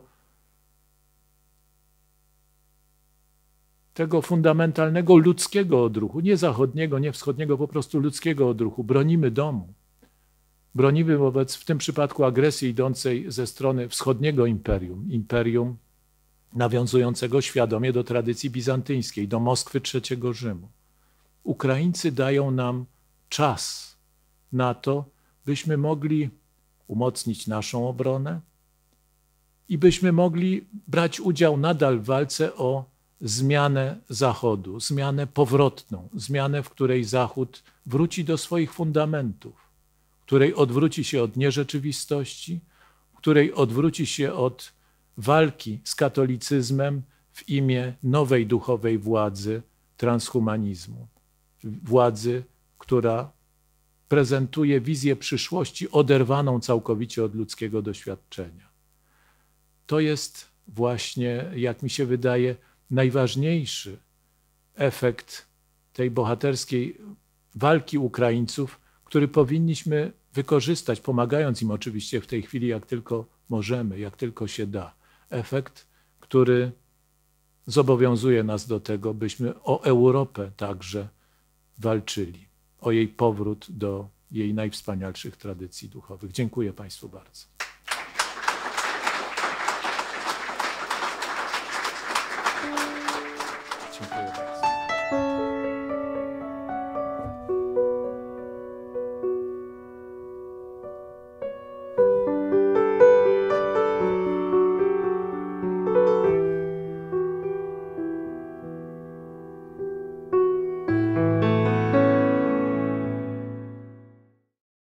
tego fundamentalnego ludzkiego odruchu, nie zachodniego, nie wschodniego, po prostu ludzkiego odruchu, bronimy domu. Bronimy wobec, w tym przypadku, agresji idącej ze strony wschodniego imperium, imperium nawiązującego świadomie do tradycji bizantyjskiej, do Moskwy trzeciego Rzymu. Ukraińcy dają nam czas na to, byśmy mogli umocnić naszą obronę i byśmy mogli brać udział nadal w walce o zmianę Zachodu, zmianę powrotną, zmianę, w której Zachód wróci do swoich fundamentów, w której odwróci się od nierzeczywistości, w której odwróci się od walki z katolicyzmem w imię nowej duchowej władzy transhumanizmu. Władzy, która prezentuje wizję przyszłości oderwaną całkowicie od ludzkiego doświadczenia. To jest właśnie, jak mi się wydaje, najważniejszy efekt tej bohaterskiej walki Ukraińców, który powinniśmy wykorzystać, pomagając im oczywiście w tej chwili, jak tylko możemy, jak tylko się da. Efekt, który zobowiązuje nas do tego, byśmy o Europę także walczyli, o jej powrót do jej najwspanialszych tradycji duchowych. Dziękuję Państwu bardzo.